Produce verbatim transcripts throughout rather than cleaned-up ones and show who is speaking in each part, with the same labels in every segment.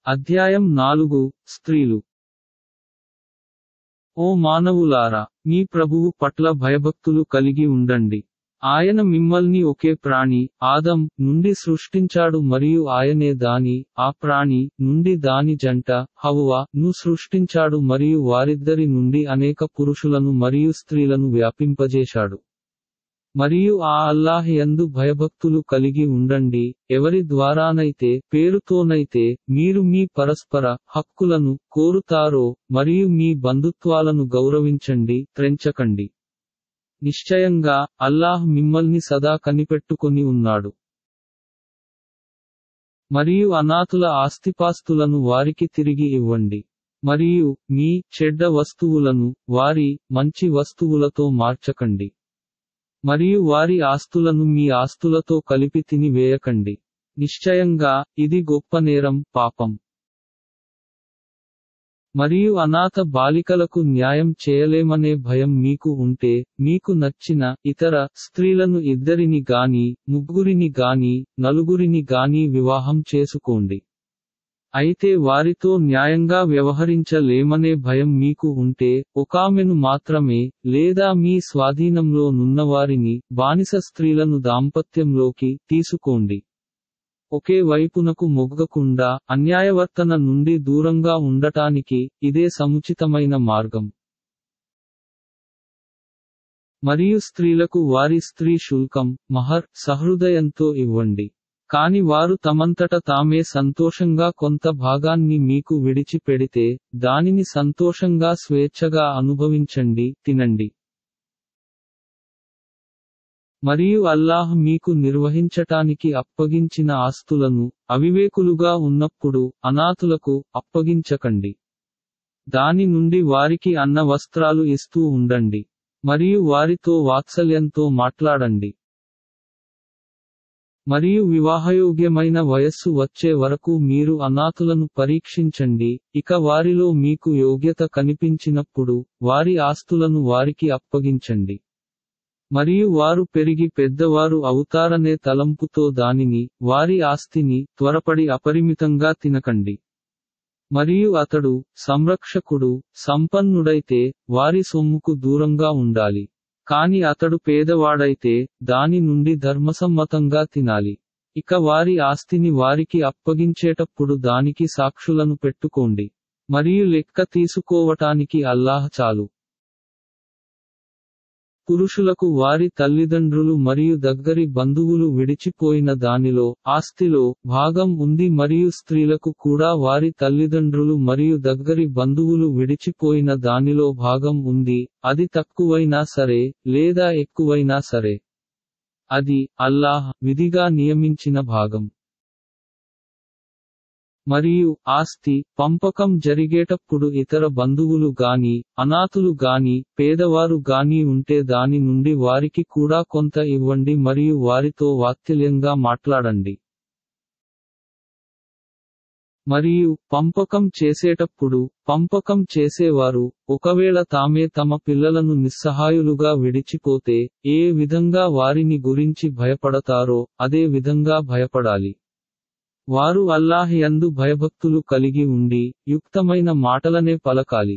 Speaker 1: అధ్యాయం నాలుగు స్త్రీలు. ఓ మానవులారా, మీ ప్రభువు పట్ల భయభక్తులు కలిగి ఉండండి. ఆయన మిమ్మల్ని ఒకే ప్రాణి, ఆదం, నుండి సృష్టించాడు మరియు ఆయనే దాని, ఆ ప్రాణి, నుండి దాని జంట, హవ్వ, ను సృష్టించాడు మరియు వారిద్దరి నుండి అనేక పురుషులను మరియు స్త్రీలను వ్యాపింపజేశాడు. మరియు ఆ అల్లాహ్ యందు భయభక్తులు కలిగి ఉండండి, ఎవరి ద్వారానైతే పేరుతోనైతే మీరు మీ పరస్పర హక్కులను కోరుతారో, మరియు మీ బంధుత్వాలను గౌరవించండి, త్రెంచకండి. నిశ్చయంగా అల్లాహ్ మిమ్మల్ని సదా కనిపెట్టుకొని ఉన్నాడు. మరియు అనాథుల ఆస్తిపాస్తులను వారికి తిరిగి ఇవ్వండి. మరియు మీ చెడ్డ వస్తువులను వారి మంచి వస్తువులతో మార్చకండి. మరియు వారి ఆస్తులను మీ ఆస్తులతో కలిపి తిని వేయకండి. నిశ్చయంగా ఇది గొప్ప నేరం, పాపం. మరియు అనాథ బాలికలకు న్యాయం చేయలేమనే భయం మీకు ఉంటే, మీకు నచ్చిన ఇతర స్త్రీలను ఇద్దరిని గాని, ముగ్గురిని గాని, నలుగురిని గాని వివాహం చేసుకోండి. అయితే వారితో న్యాయంగా వ్యవహరించలేమనే భయం మీకు ఉంటే, ఒకామెను మాత్రమే, లేదా మీ స్వాధీనంలో నున్నవారిని, బానిస స్త్రీలను దాంపత్యంలోకి తీసుకోండి. ఒకే వైపునకు మొగ్గకుండా, అన్యాయవర్తన నుండి దూరంగా ఉండటానికి, ఇదే సముచితమైన మార్గం. మరియు స్త్రీలకు వారి స్త్రీ శుల్కం, మహర్, సహృదయంతో ఇవ్వండి. కాని వారు తమంతట తామే సంతోషంగా కొంత భాగాన్ని మీకు విడిచి పెడితే, దానిని సంతోషంగా స్వేచ్ఛగా అనుభవించండి, తినండి. మరియు అల్లాహ్ మీకు నిర్వహించటానికి అప్పగించిన ఆస్తులను, అవివేకులుగా ఉన్నప్పుడు, అనాథులకు అప్పగించకండి. దాని నుండి వారికి అన్న వస్త్రాలు ఇస్తూ ఉండండి. మరియు వారితో వాత్సల్యంతో మాట్లాడండి. మరియు వివాహయోగ్యమైన వయస్సు వచ్చే వరకు మీరు అనాథులను పరీక్షించండి, ఇక వారిలో మీకు యోగ్యత కనిపించినప్పుడు, వారి ఆస్తులను వారికి అప్పగించండి. మరియు వారు పెరిగి పెద్దవారు అవుతారనే తలంపుతో దానిని, వారి ఆస్తిని, త్వరపడి అపరిమితంగా తినకండి. మరియు అతడు, సంరక్షకుడు, సంపన్నుడైతే, వారి సొమ్ముకు దూరంగా ఉండాలి. కాని అతడు పేదవాడైతే, దాని నుండి ధర్మసమ్మతంగా తినాలి. ఇక వారి ఆస్తిని వారికి అప్పగించేటప్పుడు దానికి సాక్షులను పెట్టుకోండి. మరియు లెక్క తీసుకోవటానికి అల్లాహ్ చాలు. పురుషులకు వారి తల్లిదండ్రులు మరియు దగ్గరి బంధువులు విడిచిపోయిన దానిలో, ఆస్తిలో, భాగం ఉంది మరియు స్త్రీలకు కూడా వారి తల్లిదండ్రులు మరియు దగ్గరి బంధువులు విడిచిపోయిన దానిలో భాగం ఉంది, అది తక్కువైనా సరే, లేదా ఎక్కువైనా సరే. అది, అల్లాహ్ విధిగా నియమించిన భాగం. మరియు ఆస్తి పంపకం జరిగేటప్పుడు ఇతర బంధువులు గాని, అనాథులు గాని, పేదవారు గాని ఉంటే దాని నుండి వారికి కూడా కొంత ఇవ్వండి మరియు వారితో వాత్సల్యంగా మాట్లాడండి. మరియు పంపకం చేసేటప్పుడు, పంపకం చేసేవారు, ఒకవేళ తామే తమ పిల్లలను నిస్సహాయులుగా విడిచిపోతే, ఏ విధంగా వారిని గురించి భయపడతారో, అదే విధంగా భయపడాలి. వారు అల్లాహ్ యందు భయభక్తులు కలిగి ఉండి, యుక్తమైన మాటలనే పలకాలి.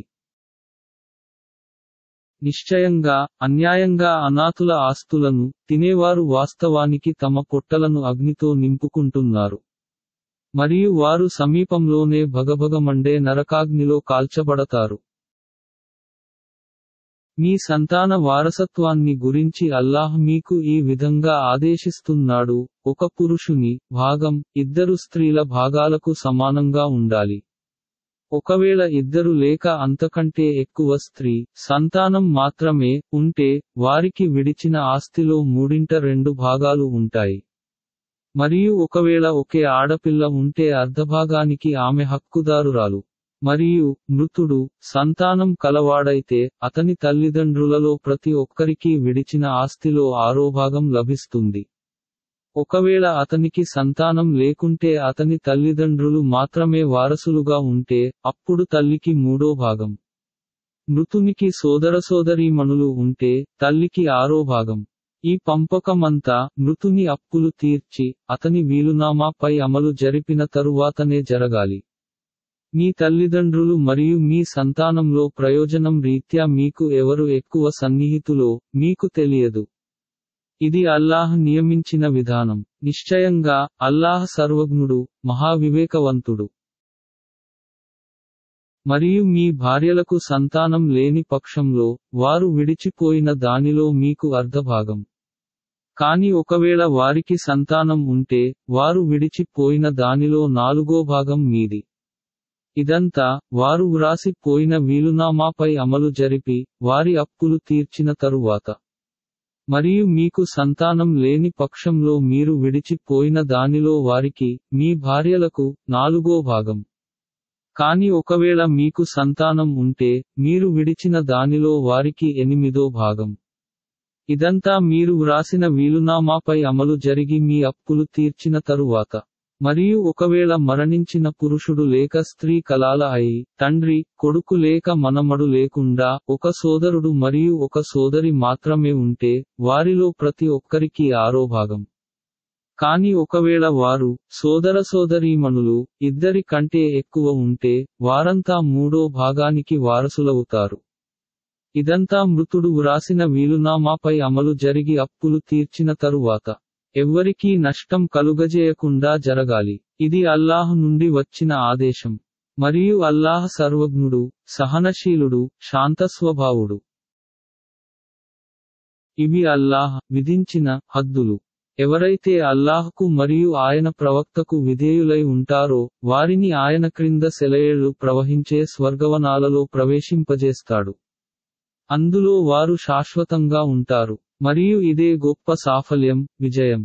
Speaker 1: నిశ్చయంగా, అన్యాయంగా అనాథుల ఆస్తులను తినేవారు వాస్తవానికి తమ పొట్టలను అగ్నితో నింపుకుంటున్నారు. మరియు వారు సమీపంలోనే భగభగమండే నరకాగ్నిలో కాల్చబడతారు. మీ సంతాన వారసత్వాన్ని గురించి అల్లాహ్ మీకు ఈ విధంగా ఆదేశిస్తున్నాడు, ఒక పురుషుని భాగం, ఇద్దరు స్త్రీల భాగాలకు సమానంగా ఉండాలి. ఒకవేళ ఇద్దరు లేక అంతకంటే ఎక్కువ స్త్రీ సంతానం మాత్రమే ఉంటే, వారికి విడిచిన ఆస్తిలో మూడింట రెండు భాగాలు ఉంటాయి. మరియు ఒకవేళ ఒకే ఆడపిల్ల ఉంటే అర్ధభాగానికి ఆమె హక్కుదారురాలు. మరియు మృతుడు సంతానం కలవాడైతే, అతని తల్లిదండ్రులలో ప్రతి ఒక్కరికీ విడిచిన ఆస్తిలో ఆరో భాగం లభిస్తుంది. ఒకవేళ అతనికి సంతానం లేకుంటే అతని తల్లిదండ్రులు మాత్రమే వారసులుగా ఉంటే, అప్పుడు తల్లికి మూడో భాగం. మృతునికి సోదరసోదరీమణులు ఉంటే, తల్లికి ఆరో భాగం. ఈ పంపకమంతా, మృతుని అప్పులు తీర్చి, అతని వీలునామాపై అమలు జరిపిన తరువాతనే జరగాలి. మీ తల్లిదండ్రులు మరియు మీ సంతానంలో ప్రయోజనం రీత్యా మీకు ఎవరు ఎక్కువ సన్నిహితులో మీకు తెలియదు. ఇది అల్లాహ్ నియమించిన విధానం. నిశ్చయంగా అల్లాహ్ సర్వజ్ఞుడు, మహావివేకవంతుడు. మరియు మీ భార్యలకు సంతానం లేని పక్షంలో వారు విడిచిపోయిన దానిలో మీకు అర్ధభాగం. కాని ఒకవేళ వారికి సంతానం ఉంటే వారు విడిచిపోయిన దానిలో నాలుగో భాగం మీది. ఇదంతా వారు వ్రాసి పోయిన వీలునామాపై అమలు జరిపి వారి అప్పులు తీర్చిన తరువాత. మరియు మీకు సంతానం లేని పక్షంలో మీరు విడిచిపోయిన దానిలో వారికి, మీ భార్యలకు, నాలుగో భాగం. కాని ఒకవేళ మీకు సంతానం ఉంటే మీరు విడిచిన దానిలో వారికి ఎనిమిదో భాగం. ఇదంతా మీరు వ్రాసిన వీలునామాపై అమలు జరిగి మీ అప్పులు తీర్చిన తరువాత. మరియు ఒకవేళ మరణించిన పురుషుడు లేక స్త్రీ కలాల అయి, తండ్రి, కొడుకు లేక మనమడు లేకుండా ఒక సోదరుడు మరియు ఒక సోదరి మాత్రమే ఉంటే వారిలో ప్రతి ఒక్కరికి ఆరో భాగం. కాని ఒకవేళ వారు, సోదర సోదరీమణులు, ఇద్దరి కంటే ఎక్కువ ఉంటే వారంతా మూడో భాగానికి వారసులవుతారు. ఇదంతా మృతుడు వ్రాసిన వీలునామాపై అమలు జరిగి అప్పులు తీర్చిన తరువాత. ఎవ్వరికీ నష్టం కలుగజేయకుండా జరగాలి. ఇది అల్లాహ్ నుండి వచ్చిన ఆదేశం. మరియు అల్లాహ్ సర్వజ్ఞుడు, సహనశీలుడు, శాంతస్వభావుడు. ఇవి అల్లాహ్ విధించిన హద్దులు. ఎవరైతే అల్లాహ్కు మరియు ఆయన ప్రవక్తకు విధేయులై ఉంటారో వారిని ఆయన క్రింద సెలయేళ్లు ప్రవహించే స్వర్గవనాలలో ప్రవేశింపజేస్తాడు. అందులో వారు శాశ్వతంగా ఉంటారు. మరియు ఇదే గొప్ప సాఫల్యం, విజయం.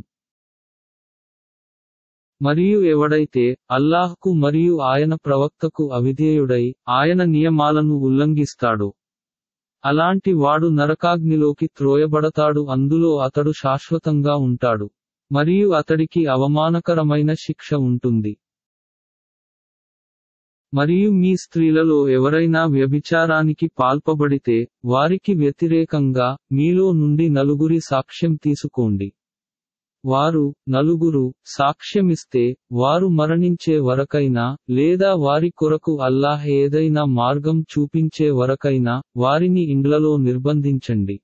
Speaker 1: మరియు ఎవడైతే అల్లాహ్కు మరియు ఆయన ప్రవక్తకు అవిధేయుడై ఆయన నియమాలను ఉల్లంఘిస్తాడో అలాంటి వాడు నరకాగ్నిలోకి త్రోయబడతాడు. అందులో అతడు శాశ్వతంగా ఉంటాడు. మరియు అతడికి అవమానకరమైన శిక్ష ఉంటుంది. మరియు మీ స్త్రీలలో ఎవరైనా వ్యభిచారానికి పాల్పబడితే వారికి వ్యతిరేకంగా మీలో నుండి నలుగురి సాక్ష్యం తీసుకోండి. వారు, నలుగురు, సాక్ష్యమిస్తే వారు మరణించే వరకైనా లేదా వారి కొరకు అల్లాహ్ ఏదైనా మార్గం చూపించే వరకైనా వారిని ఇండ్లలో నిర్బంధించండి.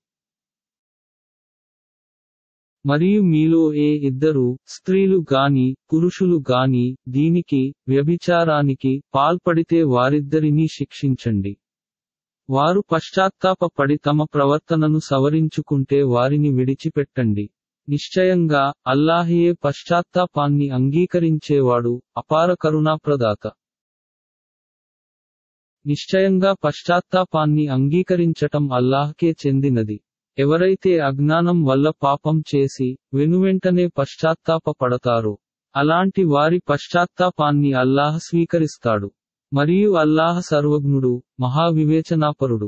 Speaker 1: మరియు మీలో ఏ ఇద్దరు స్త్రీలు గాని పురుషులు గాని దీనికి, వ్యభిచారానికి పాల్పడితే వారిద్దరినీ శిక్షించండి. వారు పశ్చాత్తాపపడి తమ ప్రవర్తనను సవరించుకుంటే వారిని విడిచిపెట్టండి. నిశ్చయంగా అల్లాహయే పశ్చాత్తాపాన్ని అంగీకరించేవాడు, అపార కరుణాప్రదాత. నిశ్చయంగా పశ్చాత్తాపాన్ని అంగీకరించటం అల్లాహ్కే చెందినది. ఎవరైతే అజ్ఞానం వల్ల పాపం చేసి వెనువెంటనే పశ్చాత్తాప పడతారో అలాంటి వారి పశ్చాత్తాపాన్ని అల్లాహ్ స్వీకరిస్తాడు. మరియు అల్లాహ్ సర్వజ్ఞుడు, మహావివేచనాపరుడు.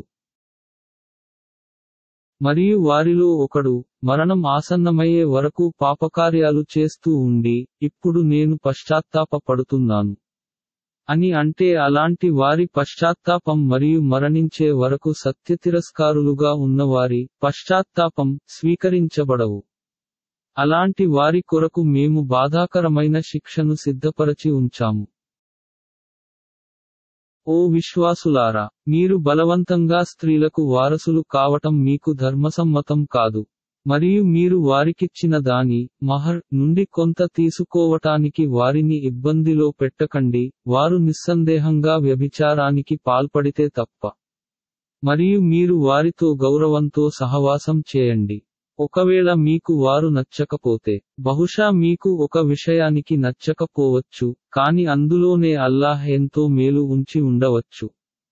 Speaker 1: మరియు వారిలో ఒకడు, మరణం ఆసన్నమయ్యే వరకు పాపకార్యాలు చేస్తూ ఉండి, ఇప్పుడు నేను పశ్చాత్తాప పడుతున్నాను అని అంటే అలాంటి వారి పశ్చాత్తాపం మరియు మరణించే వరకు సత్యతిరస్కారులుగా ఉన్నవారి పశ్చాత్తాపం స్వీకరించబడవు. అలాంటి వారి కొరకు మేము బాధాకరమైన శిక్షను సిద్ధపరచి ఉంచాము. ఓ విశ్వాసులారా, మీరు బలవంతంగా స్త్రీలకు వారసులు కావటం మీకు ధర్మసమ్మతం కాదు. మరియు మీరు వారికిచ్చిన దాని, మహర్, నుండి కొంత తీసుకోవటానికి వారిని ఇబ్బందిలో పెట్టకండి, వారు నిస్సందేహంగా వ్యభిచారానికి పాల్పడితే తప్ప. మరియు మీరు వారితో గౌరవంతో సహవాసం చేయండి. ఒకవేళ మీకు వారు నచ్చకపోతే, బహుశా మీకు ఒక విషయానికి నచ్చకపోవచ్చు, కాని అందులోనే అల్లాహ్ ఎంతో మేలు ఉంచి ఉండవచ్చు.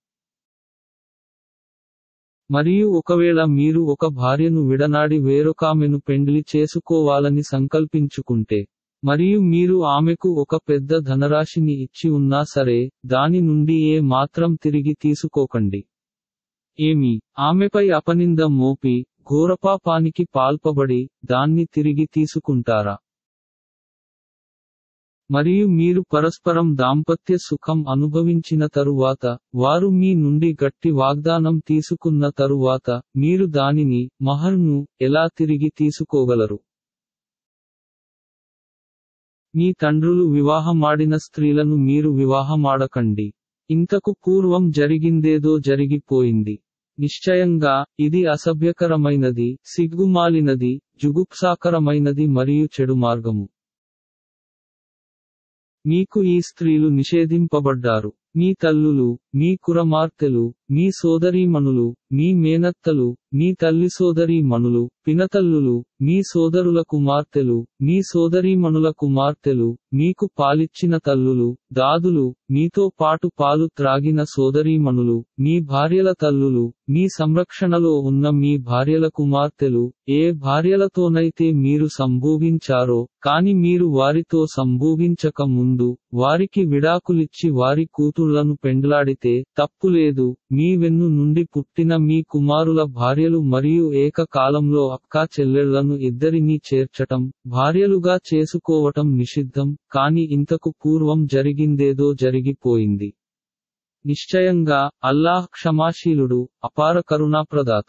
Speaker 1: మరియు ఒకవేళ మీరు ఒక భార్యను విడనాడి వేరొకామెను పెండ్లి చేసుకోవాలని సంకల్పించుకుంటే, మరియు మీరు ఆమెకు ఒక పెద్ద ధనరాశిని ఇచ్చి ఉన్నా సరే, దాని నుండి ఏ మాత్రం తిరిగి తీసుకోకండి. ఏమి, ఆమెపై అపనింద మోపి, ఘోరపాపానికి పాల్పబడి, దాన్ని తిరిగి తీసుకుంటారా? మరియు మీరు పరస్పరం దాంపత్య సుఖం అనుభవించిన తరువాత, వారు మీ నుండి గట్టి వాగ్దానం తీసుకున్న తరువాత, మీరు దానిని, మహర్ను, ఎలా తిరిగి తీసుకోగలరు? మీ తండ్రులు వివాహమాడిన స్త్రీలను మీరు వివాహమాడకండి. ఇంతకు పూర్వం జరిగిందేదో జరిగిపోయింది. నిశ్చయంగా ఇది అసభ్యకరమైనది, సిగ్గుమాలినది, జుగుప్సాకరమైనది మరియు చెడు మార్గము. మీకు ఈ స్త్రీలు నిషేధింపబడ్డారు. మీ తల్లులు, మీ కురమార్తెలు, మీ సోదరీమణులు, మీ మేనత్తలు, మీ తల్లి సోదరీమణులు, పినతల్లులు, మీ సోదరుల కుమార్తెలు, మీ సోదరీమణుల కుమార్తెలు, మీకు పాలిచ్చిన తల్లులు, దాదులు, మీతో పాటు పాలు త్రాగిన సోదరీమణులు, మీ భార్యల తల్లులు, మీ సంరక్షణలో ఉన్న మీ భార్యల కుమార్తెలు, ఏ భార్యలతోనైతే మీరు సంభోగించారో, కాని మీరు వారితో సంభోగించక ముందు, వారికి విడాకులిచ్చి వారి కూతుళ్లను పెండ్లాడితే, తప్పులేదు. మీ వెన్ను నుండి పుట్టిన మీ కుమారుల భార్యలు మరియు ఏక కాలంలో అక్కా చెల్లెళ్లను ఇద్దరినీ చేర్చటం, భార్యలుగా చేసుకోవటం నిషిద్ధం. కాని ఇంతకు పూర్వం జరిగిందేదో జరిగిపోయింది. నిశ్చయంగా అల్లాహ్ క్షమాశీలుడు, అపార కరుణాప్రదాత.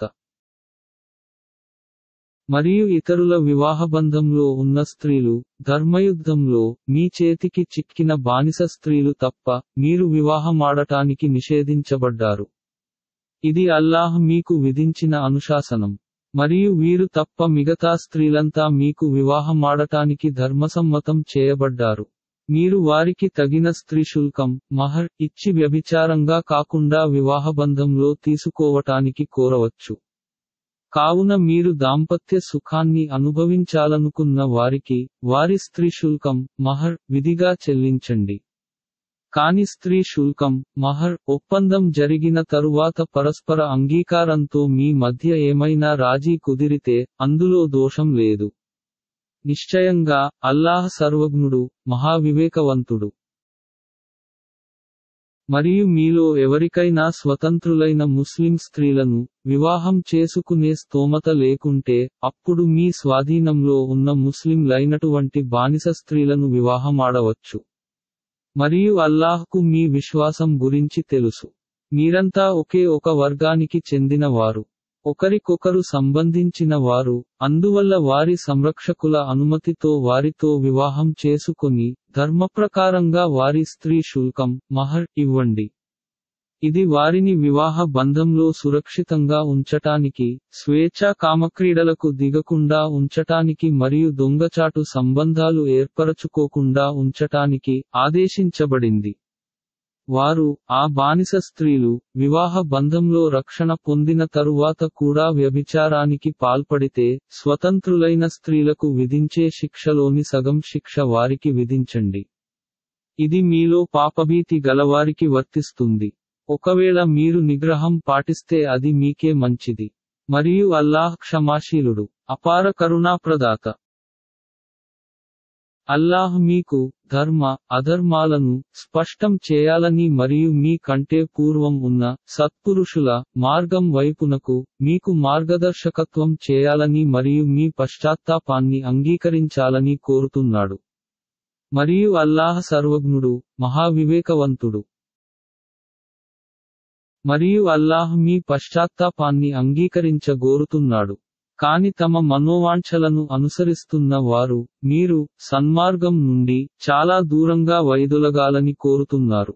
Speaker 1: మరియు ఇతరుల వివాహబంధంలో ఉన్న స్త్రీలు, ధర్మయుద్ధంలో మీ చేతికి చిక్కిన బానిస స్త్రీలు తప్ప, మీరు వివాహమాడటానికి నిషేధించబడ్డారు. ఇది అల్లాహ్ మీకు విధించిన అనుశాసనం. మరియు వీరు తప్ప మిగతా స్త్రీలంతా మీకు వివాహమాడటానికి ధర్మసమ్మతం చేయబడ్డారు. మీరు వారికి తగిన స్త్రీ శుల్కం, మహర్, ఇచ్చి వ్యభిచారంగా కాకుండా వివాహబంధంలో తీసుకోవటానికి కోరవచ్చు. కావున మీరు దాంపత్య సుఖాన్ని అనుభవించాలనుకున్న వారికి, వారి స్త్రీ శుల్కం, మహర్, విధిగా చెల్లించండి. కాని స్త్రీ శుల్కం, మహర్, ఒప్పందం జరిగిన తరువాత పరస్పర అంగీకారంతో మీ మధ్య ఏమైనా రాజీ కుదిరితే, అందులో దోషం లేదు. నిశ్చయంగా అల్లాహ్ సర్వజ్ఞుడు, మహావివేకవంతుడు. మరియు మీలో ఎవరికైనా స్వతంత్రులైన ముస్లిం స్త్రీలను వివాహం చేసుకునే స్తోమత లేకుంటే, అప్పుడు మీ స్వాధీనంలో ఉన్న ముస్లిం లైనటువంటి బానిస స్త్రీలను వివాహమాడవచ్చు. మరియు అల్లాహ్కు మీ విశ్వాసం గురించి తెలుసు. మీరంతా ఒకే ఒక వర్గానికి చెందిన వారు, ఒకరికొకరు సంబంధించిన వారు, అందువల్ల వారి సంరక్షకుల అనుమతితో వారితో వివాహం చేసుకొని, ధర్మప్రకారంగా వారి స్త్రీ శుల్కం, మహర్, ఇవ్వండి. ఇది వారిని వివాహ బంధంలో సురక్షితంగా ఉంచటానికి, స్వేచ్ఛా కామక్రీడలకు దిగకుండా ఉంచటానికి మరియు దొంగచాటు సంబంధాలు ఏర్పరచుకోకుండా ఉంచటానికి ఆదేశించబడింది. వారు, ఆ బానిస స్త్రీలు, వివాహ బంధంలో రక్షణ పొందిన తరువాత కూడా వ్యభిచారానికి పాల్పడితే, స్వతంత్రులైన స్త్రీలకు విధించే శిక్షలోని సగం శిక్ష వారికి విధించండి. ఇది మీలో పాపభీతి గలవారికి వర్తిస్తుంది. ఒకవేళ మీరు నిగ్రహం పాటిస్తే అది మీకే మంచిది. మరియు అల్లాహ్ క్షమాశీలుడు, అపార కరుణాప్రదాత. అల్లాహ్ మీకు ధర్మ అధర్మాలను స్పష్టం చేయాలని మరియు మీ కంటే పూర్వం ఉన్న సత్పురుషుల మార్గం వైపునకు మీకు మార్గదర్శకత్వం చేయాలని మరియు మీ పశ్చాత్తాపాన్ని అంగీకరించాలని కోరుతున్నాడు. మరియు అల్లాహ్ సర్వజ్ఞుడు, మహావివేకవంతుడు. మరియు అల్లాహ్ మీ పశ్చాత్తాపాన్ని అంగీకరించగోరుతున్నాడు. కాని తమ మనోవాంఛలను అనుసరిస్తున్న వారు, మీరు సన్మార్గం నుండి చాలా దూరంగా వైదొలగాలని కోరుతున్నారు.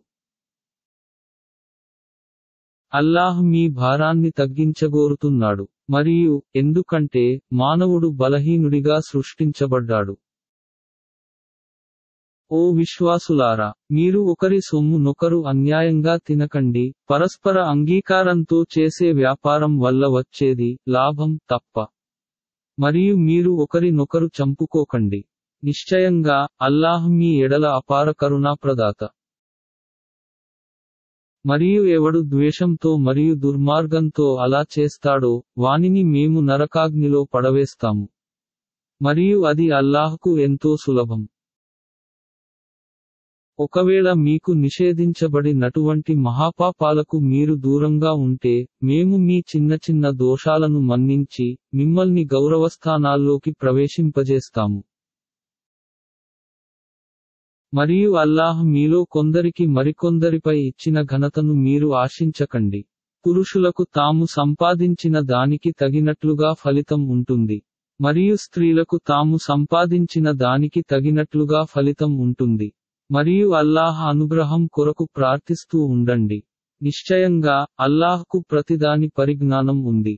Speaker 1: అల్లాహ్ మీ భారాన్ని తగ్గించగోరుతున్నాడు. మరియు, ఎందుకంటే, మానవుడు బలహీనుడిగా సృష్టించబడ్డాడు. ఓ విశ్వాసులారా, మీరు ఒకరి సొమ్ము నొకరు అన్యాయంగా తినకండి. పరస్పర అంగీకారంతో చేసే వ్యాపారం వల్ల వచ్చేది లాభం తప్ప. మరియు మీరు ఒకరి నొకరు చంపుకోకండి. నిశ్చయంగా అల్లాహ్ మీ ఎడల అపార కరుణాప్రదాత. మరియు ఎవడు ద్వేషంతో మరియు దుర్మార్గంతో అలా చేస్తాడో, వానిని మేము నరకాగ్నిలో పడవేస్తాము. మరియు అది అల్లాహ్కు ఎంతో సులభం. ఒకవేళ మీకు నిషేధించబడి నటువంటి మహాపాపాలకు మీరు దూరంగా ఉంటే, మేము మీ చిన్న చిన్న దోషాలను మన్నించి, మిమ్మల్ని గౌరవస్థానాల్లోకి ప్రవేశింపజేస్తాము. మరియు అల్లాహ్ మీలో కొందరికి మరికొందరిపై ఇచ్చిన ఘనతను మీరు ఆశించకండి. పురుషులకు తాము సంపాదించిన దానికి తగినట్లుగా ఫలితం ఉంటుంది. మరియు స్త్రీలకు తాము సంపాదించిన దానికి తగినట్లుగా ఫలితం ఉంటుంది. మరియు అల్లాహ్ అనుగ్రహం కొరకు ప్రార్థిస్తూ ఉండండి. నిశ్చయంగా అల్లాహ్కు ప్రతిదాని పరిజ్ఞానం ఉంది.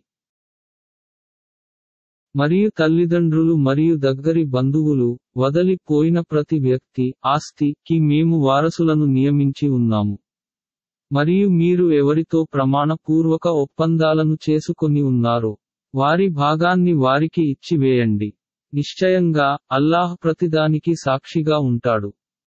Speaker 1: మరియు తల్లిదండ్రులు మరియు దగ్గరి బంధువులు వదలి పోయిన ప్రతి వ్యక్తి ఆస్తి కి మేము వారసులను నియమించి ఉన్నాము. మరియు మీరు ఎవరితో ప్రమాణ పూర్వక ఒప్పందాలను చేసుకొని ఉన్నారో వారి భాగాన్ని వారికి ఇచ్చి వేయండి. నిశ్చయంగా అల్లాహ్ ప్రతిదానికి సాక్షిగా ఉంటాడు.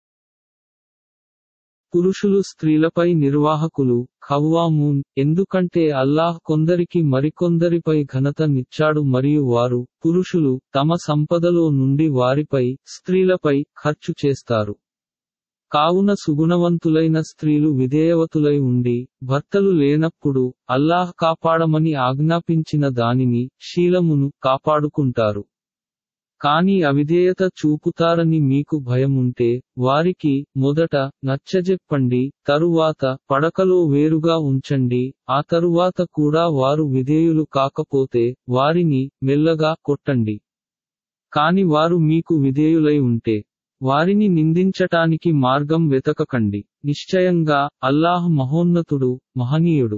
Speaker 1: పురుషులు స్త్రీలపై నిర్వాహకులు ఖవ్వామూన్ ఎందుకంటే అల్లాహ్ కొందరికి మరికొందరిపై ఘనత నిచ్చాడు మరియు వారు పురుషులు తమ సంపదలో నుండి వారిపై స్త్రీలపై ఖర్చు చేస్తారు. కావున సుగుణవంతులైన స్త్రీలు విధేయవతులై ఉండి భర్తలు లేనప్పుడు అల్లాహ్ కాపాడమని ఆజ్ఞాపించిన దానిని శీలమును కాపాడుకుంటారు. కాని అవిధేయత చూపుతారని మీకు భయముంటే వారికి మొదట నచ్చజెప్పండి, తరువాత పడకలో వేరుగా ఉంచండి, ఆ తరువాత కూడా వారు విధేయులు కాకపోతే వారిని మెల్లగా కొట్టండి. కాని వారు మీకు విధేయులై ఉంటే వారిని నిందించటానికి మార్గం వెతకకండి. నిశ్చయంగా అల్లాహ్ మహోన్నతుడు, మహనీయుడు.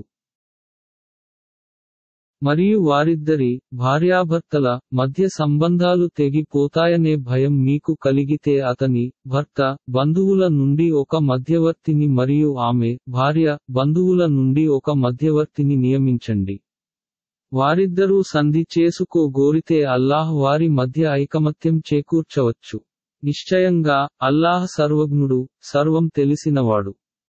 Speaker 1: మరియు వారిద్దరి భార్యాభర్తల మధ్య సంబంధాలు తెగిపోతాయనే భయం మీకు కలిగితే అతని భర్త బంధువుల నుండి ఒక మధ్యవర్తిని మరియు ఆమె భార్య బంధువుల నుండి ఒక మధ్యవర్తిని నియమించండి. వారిద్దరూ సంధి చేసుకోగోరితే అల్లాహ్ వారి మధ్య ఐకమత్యం చేకూర్చవచ్చు. నిశ్చయంగా అల్లాహ్ సర్వజ్ఞుడు, సర్వం తెలిసినవాడు.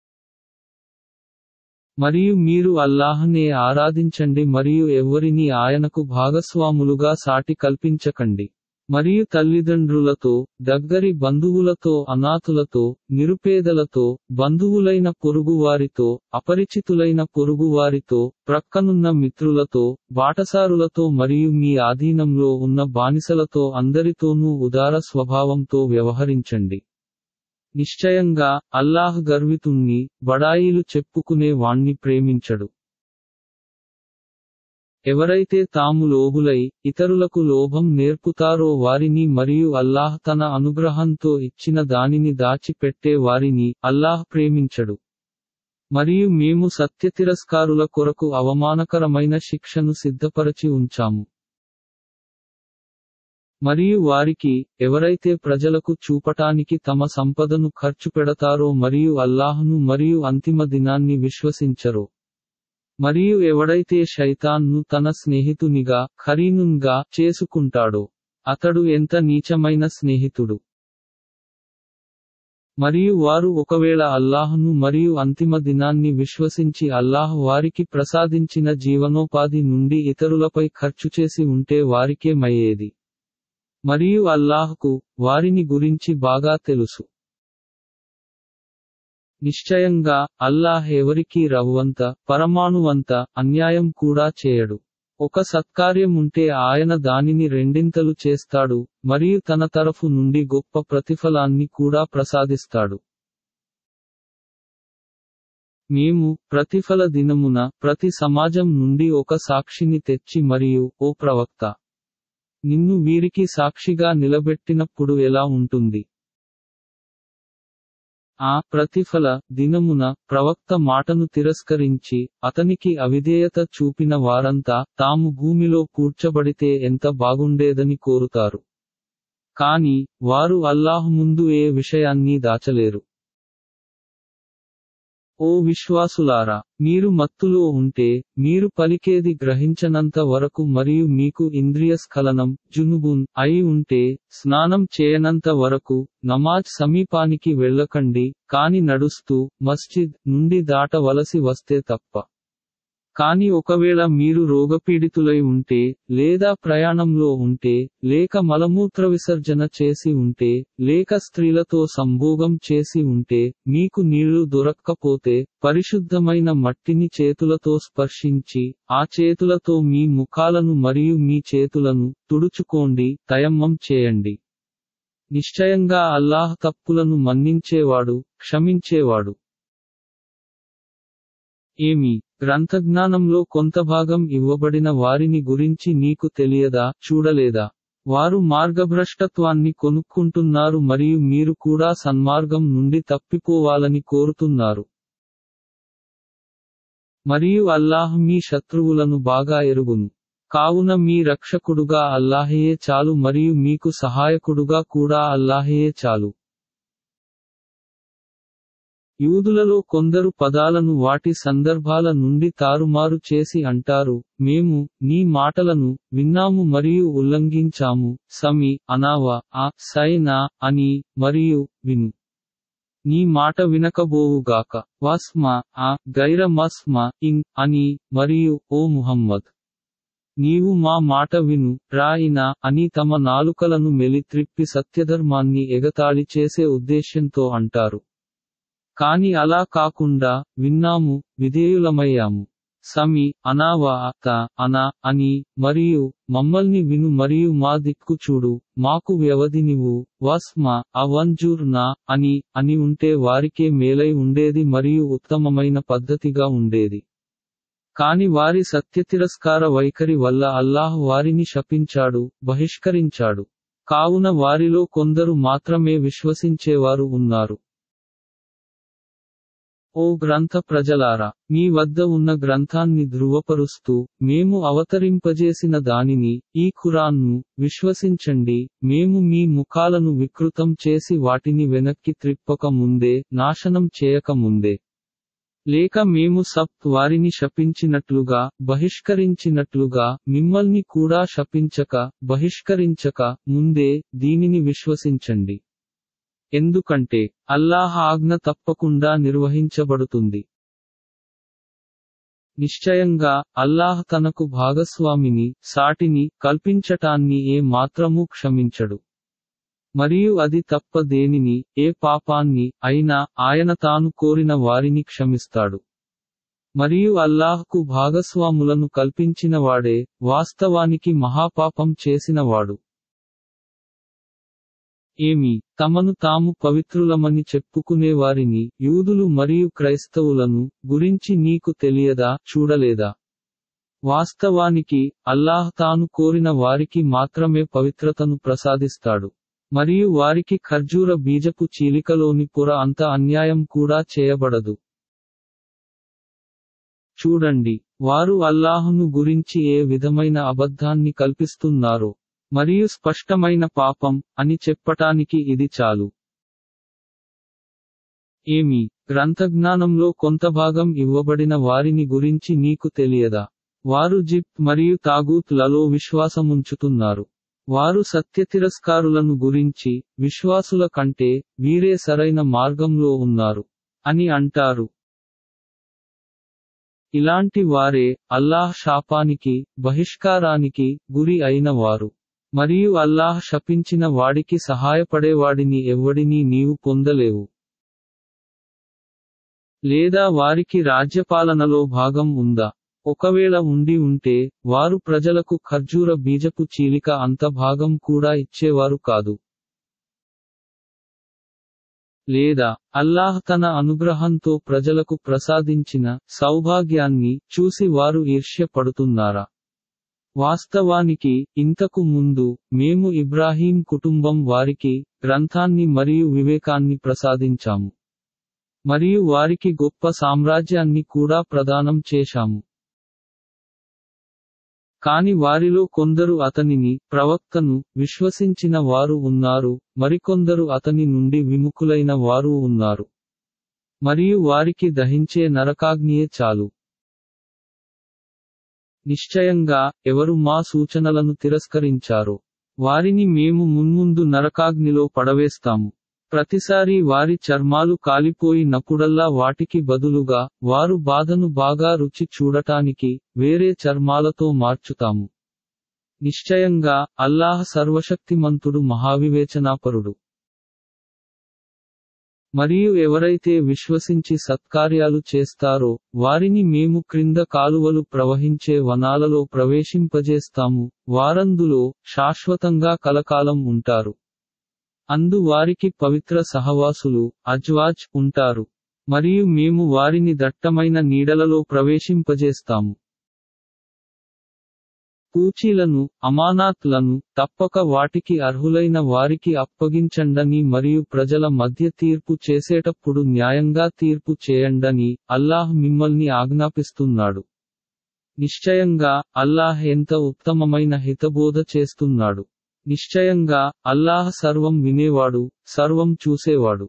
Speaker 1: మరియు మీరు అల్లాహ్నే ఆరాధించండి మరియు ఎవ్వరినీ ఆయనకు భాగస్వాములుగా సాటి కల్పించకండి. మరియు తల్లిదండ్రులతో దగ్గరి బంధువులతో అనాథులతో నిరుపేదలతో బంధువులైన పొరుగువారితో అపరిచితులైన పొరుగువారితో ప్రక్కనున్న మిత్రులతో బాటసారులతో మరియు మీ ఆధీనంలో ఉన్న బానిసలతో అందరితోనూ ఉదార స్వభావంతో వ్యవహరించండి. నిశ్చయంగా అల్లాహ్ గర్వితుణ్ణి బడాయిలు చెప్పుకునే వాణ్ణి ప్రేమించడు. ఎవరైతే తాము లోబులై ఇతరులకు లోభం నేర్పుతారో వారిని మరియు అల్లాహ్ తన అనుగ్రహంతో ఇచ్చిన దానిని దాచిపెట్టే వారిని అల్లాహ్ ప్రేమించడు. మరియు మేము సత్యతిరస్కారుల కొరకు అవమానకరమైన శిక్షను సిద్ధపరచి ఉంచాము. మరియు వారికి ఎవరైతే ప్రజలకు చూపటానికి తమ సంపదను ఖర్చు పెడతారో మరియు అల్లాహ్ను మరియు అంతిమ దినాన్ని విశ్వసించరో మరియు ఎవడైతే శైతాన్ను తన స్నేహితునిగా ఖరీనున్గా చేసుకుంటాడో అతడు ఎంత నీచమైన స్నేహితుడు. మరియు వారు ఒకవేళ అల్లాహ్ను మరియు అంతిమ దినాన్ని విశ్వసించి అల్లాహ్ వారికి ప్రసాదించిన జీవనోపాధి నుండి ఇతరులపై ఖర్చు చేసి ఉంటే వారికే మయ్యేది. మరియు అల్లాహ్కు వారిని గురించి బాగా తెలుసు. నిశ్చయంగా అల్లాహ్ ఎవరికీ రవ్వంత పరమాణువంత అన్యాయం కూడా చేయడు. ఒక సత్కార్యం ఉంటే ఆయన దానిని రెండింతలు చేస్తాడు మరియు తన తరఫు నుండి గొప్ప ప్రతిఫలాన్ని కూడా ప్రసాదిస్తాడు. మేము ప్రతిఫల దినమున ప్రతి సమాజం నుండి ఒక సాక్షిని తెచ్చి మరియు ఓ ప్రవక్త నిన్ను వీరికి సాక్షిగా నిలబెట్టినప్పుడు ఎలా ఉంటుంది? ఆ ప్రతిఫల దినమున ప్రవక్త మాటను తిరస్కరించి అతనికి అవిధేయత చూపిన వారంతా తాము భూమిలో కూర్చబడితే ఎంత బాగుండేదని కోరుతారు. కాని వారు అల్లాహ్ ముందు ఏ విషయాన్ని దాచలేరు. ఓ విశ్వాసులారా, మీరు మత్తులో ఉంటే మీరు పలికేది గ్రహించనంత వరకు మరియు మీకు ఇంద్రియ స్ఖలనం జునుబున్ అయి ఉంటే స్నానం చేయనంత వరకు నమాజ్ సమీపానికి వెళ్ళకండి, కాని నడుస్తూ మస్జిద్ నుండి దాటవలసి వస్తే తప్ప. కాని ఒకవేళ మీరు రోగపీడితులై ఉంటే లేదా ప్రయాణంలో ఉంటే లేక మలమూత్ర విసర్జన చేసి ఉంటే లేక స్త్రీలతో సంభోగం చేసి ఉంటే మీకు నీళ్లు దొరక్కపోతే పరిశుద్ధమైన మట్టిని చేతులతో స్పర్శించి ఆ చేతులతో మీ ముఖాలను మరియు మీ చేతులను తుడుచుకోండి, తయమ్మం చేయండి. నిశ్చయంగా అల్లాహ్ తప్పులను మన్నించేవాడు, క్షమించేవాడు. ఏమి గ్రంథజ్ఞానంలో కొంత భాగం ఇవ్వబడిన వారిని గురించి నీకు తెలియదా, చూడలేదా? వారు మార్గభ్రష్టత్వాన్ని కొనుక్కుంటున్నారు మరియు మీరు కూడా సన్మార్గం నుండి తప్పిపోవాలని కోరుతున్నారు. మరియు అల్లాహ్ మీ శత్రువులను బాగా ఎరుగును. కావున మీ రక్షకుడుగా అల్లాహయే చాలు మరియు మీకు సహాయకుడుగా కూడా అల్లాహయే చాలు. యూదులలో కొందరు పదాలను వాటి సందర్భాల నుండి తారుమారు చేసి అంటారు, మేము నీ మాటలను విన్నాము మరియు ఉల్లంఘించాము, సమి అనావ ఆ సైనా అని మరియు విను నీ మాట వినకబోవుగాక, వస్మ ఆ గైర మస్మ ఇన్ అని మరియు ఓ ముహమ్మద్ నీవు మా మాట విను రాయినా అని తమ నాలుకలను మెలిత్రిప్పి సత్యధర్మాన్ని ఎగతాళి చేసే ఉద్దేశ్యంతో అంటారు. కాని అలా కాకుండా విన్నాము విధేయులమయ్యాము, సమి అనావ అత అనా అని మరియు మమ్మల్ని విను మరియు మా దిక్కు చూడు మాకు వ్యవధినివ్వు, వస్మ అవంజూర్ నా అని అని ఉంటే వారికే మేలై ఉండేది మరియు ఉత్తమమైన పద్ధతిగా ఉండేది. కాని వారి సత్యతిరస్కార వైఖరి వల్ల అల్లాహ్ వారిని శపించాడు, బహిష్కరించాడు. కావున వారిలో కొందరు మాత్రమే విశ్వసించేవారు ఉన్నారు. ఓ గ్రంథ ప్రజలారా, మీ వద్ద ఉన్న గ్రంథాన్ని ధృవపరుస్తూ మేము అవతరింపజేసిన దానిని, ఈ ఖురాన్ను విశ్వసించండి. మేము మీ ముఖాలను వికృతం చేసి వాటిని వెనక్కి త్రిప్పక ముందే, నాశనం చేయక ముందే, లేక మేము సబ్త్ వారిని శపించినట్లుగా, బహిష్కరించినట్లుగా మిమ్మల్ని కూడా శపించక, బహిష్కరించక ముందే దీనిని విశ్వసించండి. ఎందుకంటే అల్లాహ్ ఆజ్ఞ తప్పకుండా నిర్వహించబడుతుంది. నిశ్చయంగా అల్లాహ్ తనకు భాగస్వామిని, సాటిని కల్పించటాన్ని ఏ మాత్రమూ క్షమించడు. మరియు అది తప్ప దేనిని, ఏ పాపాన్ని అయినా ఆయన తాను కోరిన వారిని క్షమిస్తాడు. మరియు అల్లాహ్కు భాగస్వాములను కల్పించినవాడే వాస్తవానికి మహాపాపం చేసినవాడు. ఏమి తమను తాము పవిత్రులమని చెప్పుకునేవారిని, యూదులు మరియు క్రైస్తవులను గురించి నీకు తెలియదా, చూడలేదా? వాస్తవానికి అల్లాహ్ తాను కోరిన వారికి మాత్రమే పవిత్రతను ప్రసాదిస్తాడు. మరియు వారికి ఖర్జూర బీజపు చీలికలోని పొర అంత అన్యాయం కూడా చేయబడదు. చూడండి, వారు అల్లాహును గురించి ఏ విధమైన అబద్ధాన్ని కల్పిస్తున్నారో, మరియు స్పష్టమైన పాపం అని చెప్పటానికి ఇది చాలు. ఏమి గ్రంథజ్ఞానంలో కొంత భాగం ఇవ్వబడిన వారిని గురించి నీకు తెలియదా? వారు జిప్ట్ మరియు తాగూత్ లలో విశ్వాసముంచుతున్నారు. వారు సత్యతిరస్కారులను గురించి, విశ్వాసుల కంటే వీరే సరైన మార్గంలో ఉన్నారు అని అంటారు. ఇలాంటి వారే అల్లాహ్ శాపానికి, బహిష్కారానికి గురి అయిన వారు. మరియు అల్లాహ్ శపించిన వాడికి సహాయపడేవాడిని ఎవ్వడినీ నీవు పొందలేవు. లేదా వారికి రాజ్యపాలనలో భాగం ఉందా? ఒకవేళ ఉండి ఉంటే, వారు ప్రజలకు ఖర్జూర బీజపు చీలిక అంత భాగం కూడా ఇచ్చేవారు కాదు. లేదా అల్లాహ్ తన అనుగ్రహంతో ప్రజలకు ప్రసాదించిన సౌభాగ్యాన్ని చూసి వారు ఈర్ష్య పడుతున్నారా? వాస్తవానికి ఇంతకు ముందు మేము ఇబ్రాహీం కుటుంబం వారికి గ్రంథాన్ని మరియు వివేకాన్ని ప్రసాదించాము. మరియు వారికి గొప్ప సామ్రాజ్యాన్ని కూడా ప్రదానం చేశాము. కాని వారిలో కొందరు అతనిని, ప్రవక్తను విశ్వసించిన వారు ఉన్నారు, మరికొందరు అతని నుండి విముఖులైన వారు ఉన్నారు. మరియు వారికి దహించే నరకాగ్నియే చాలు. నిశ్చయంగా ఎవరు మా సూచనలను తిరస్కరించారో వారిని మేము మున్ముందు నరకాగ్నిలో పడవేస్తాము. ప్రతిసారీ వారి చర్మాలు కాలిపోయి నప్పుడల్లా వాటికి బదులుగా, వారు బాధను బాగా రుచి చూడటానికి, వేరే చర్మాలతో మార్చుతాము. నిశ్చయంగా అల్లాహ్ సర్వశక్తిమంతుడు మహావివేచనాపరుడు. మరియు ఎవరైతే విశ్వసించి సత్కార్యాలు చేస్తారో, వారిని మేము క్రింద కాలువలు ప్రవహించే వనాలలో ప్రవేశింపజేస్తాము, వారందులో శాశ్వతంగా కలకాలం ఉంటారు. అందు వారికి పవిత్ర సహవాసులు, అజ్వాజ్ ఉంటారు. మరియు మేము వారిని దట్టమైన నీడలలో ప్రవేశింపజేస్తాము. పూచీలను అమానాత్లను తప్పక వాటికి అర్హులైన వారికి అప్పగించండని మరియు ప్రజల మధ్య తీర్పు చేసేటప్పుడు న్యాయంగా తీర్పు చేయండని అల్లాహ్ మిమ్మల్ని ఆజ్ఞాపిస్తున్నాడు. నిశ్చయంగా అల్లాహ్ ఎంత ఉత్తమమైన హితబోధ చేస్తున్నాడు. నిశ్చయంగా అల్లాహ్ సర్వం వినేవాడు, సర్వం చూసేవాడు.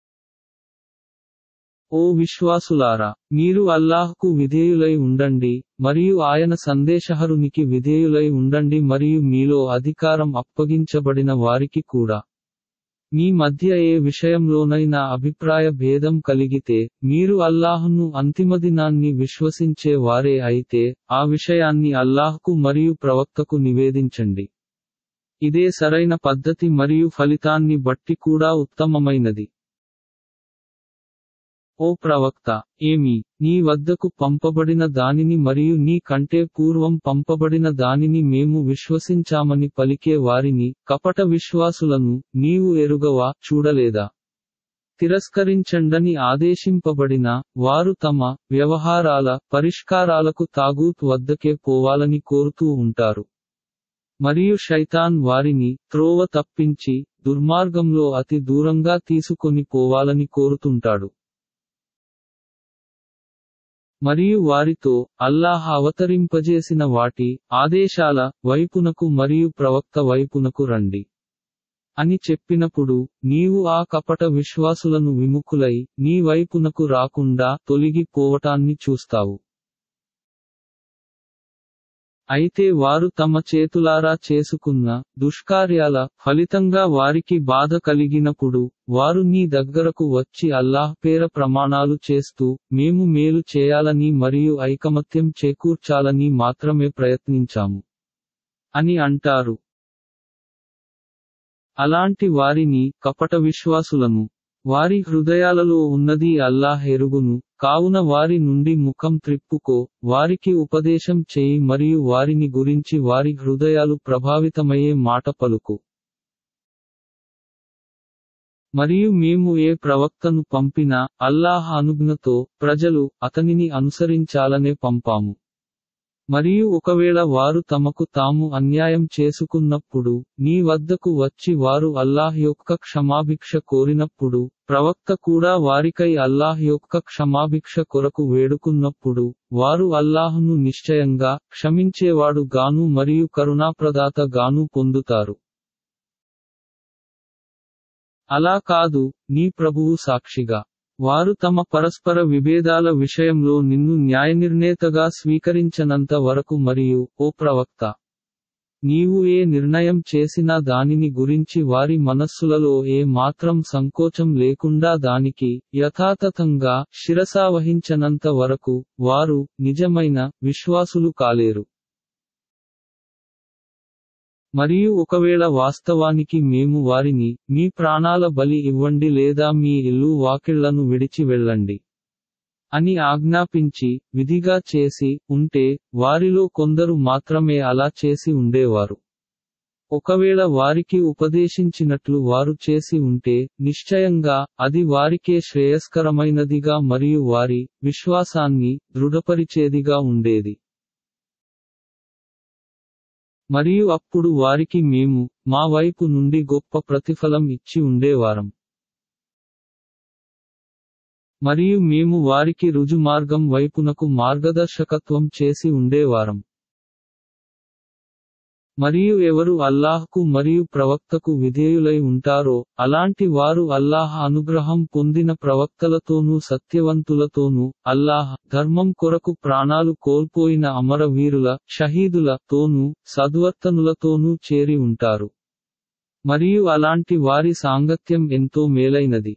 Speaker 1: ఓ విశ్వాసులారా, మీరు అల్లాహ్కు విధేయులై ఉండండి మరియు ఆయన సందేశహరునికి విధేయులై ఉండండి మరియు మీలో అధికారం అప్పగించబడిన వారికి కూడా. మీ మధ్య ఏ విషయంలోనైనా అభిప్రాయ భేదం కలిగితే, మీరు అల్లాహ్ను అంతిమదినాన్ని విశ్వసించే వారే అయితే, ఆ విషయాన్ని అల్లాహ్కు మరియు ప్రవక్తకు నివేదించండి. ఇదే సరైన పద్ధతి మరియు ఫలితాన్ని బట్టి కూడా ఉత్తమమైనది. ఓ ప్రవక్త, ఏమి, నీ వద్దకు పంపబడిన దానిని మరియు నీ కంటే పూర్వం పంపబడిన దానిని మేము విశ్వసించామని పలికే వారిని, కపట విశ్వాసులను, నీవు ఎరుగవా, చూడలేదా? తిరస్కరించండని ఆదేశింపబడిన వారు తమ వ్యవహారాల పరిష్కారాలకు తాగూత్ వద్దకే పోవాలని కోరుతూ ఉంటారు. మరియు శైతాన్ వారిని త్రోవ తప్పించి దుర్మార్గంలో అతి దూరంగా తీసుకొని పోవాలని కోరుతుంటాడు. మరియు వారితో, అల్లాహ్ అవతరింపజేసిన వాటి ఆదేశాల వైపునకు మరియు ప్రవక్త వైపునకు రండి అని చెప్పినప్పుడు, నీవు ఆ కపట విశ్వాసులను విముఖులై నీ వైపునకు రాకుండా తొలగి పోవటాన్ని చూస్తావు. అయితే వారు తమ చేతులారా చేసుకున్న దుష్కార్యాల ఫలితంగా వారికి బాధ కలిగినప్పుడు, వారు నీ దగ్గరకు వచ్చి అల్లాహ్ పేర ప్రమాణాలు చేస్తూ, మేము మేలు చేయాలని మరియు ఐకమత్యం చేకూర్చాలని మాత్రమే ప్రయత్నించాము అని అంటారు. అలాంటి వారిని, కపట విశ్వాసులను, వారి హృదయాలలో ఉన్నది అల్లాహ్ ఎరుగును, కావున వారి నుండి ముఖం త్రిప్పుకో, వారికి ఉపదేశం చేయి మరియు వారిని గురించి వారి హృదయాలు ప్రభావితమయ్యే మాట పలుకు. మరియు మేము ఏ ప్రవక్తను పంపినా, అల్లాహ్ అనుజ్ఞతో ప్రజలు అతనిని అనుసరించాలనే పంపాము. మరియు ఒకవేళ వారు తమకు తాము అన్యాయం చేసుకున్నప్పుడు, నీ వద్దకు వచ్చి వారు అల్లాహ్ యొక్క క్షమాభిక్ష కోరినప్పుడు, ప్రవక్త కూడా వారికై అల్లాహ్ యొక్క క్షమాభిక్ష కొరకు వేడుకున్నప్పుడు, వారు అల్లాహ్ను నిశ్చయంగా క్షమించేవాడు గాను మరియు కరుణాప్రదాత గాను పొందుతారు. అలా కాదు, నీ ప్రభువు సాక్షిగా. వారు తమ పరస్పర విభేదాల విషయంలో నిన్ను న్యాయనిర్ణేతగా స్వీకరించనంత వరకు మరియు, ఓ ప్రవక్త, నీవు ఏ నిర్ణయం చేసినా దానిని గురించి వారి మనస్సులలో ఏ మాత్రం సంకోచం లేకుండా దానికి యథాతథంగా శిరసావహించనంత వరకు వారు నిజమైన విశ్వాసులు కాలేరు. మరియు ఒకవేళ వాస్తవానికి మేము వారిని, మీ ప్రాణాల బలి ఇవ్వండి లేదా మీ ఇల్లు వాకిళ్లను విడిచి వెళ్ళండి అని ఆజ్ఞాపించి విధిగా చేసి ఉంటే, వారిలో కొందరు మాత్రమే అలా చేసి ఉండేవారు. ఒకవేళ వారికి ఉపదేశించినట్లు వారు చేసి ఉంటే, నిశ్చయంగా అది వారికే శ్రేయస్కరమైనదిగా మరియు వారి విశ్వాసాన్ని దృఢపరిచేదిగా ఉండేది. మరియు అప్పుడు వారికి మేము మా వైపు నుండి గొప్ప ప్రతిఫలం ఇచ్చి ఉండేవారం. మరియు మేము వారికి రుజుమార్గం వైపునకు మార్గదర్శకత్వం చేసి ఉండేవారం. మరియు ఎవరు అల్లాహ్కు మరియు ప్రవక్తకు విధేయులై ఉంటారో, అలాంటి వారు అల్లాహ్ అనుగ్రహం పొందిన ప్రవక్తలతోనూ సత్యవంతులతోనూ, అల్లాహ్ ధర్మం కొరకు ప్రాణాలు కోల్పోయిన అమరవీరుల షహీదుల తోనూ సద్వర్తనులతోనూ చేరి ఉంటారు. మరియు అలాంటి వారి సాంగత్యం ఎంతో మేలైనది.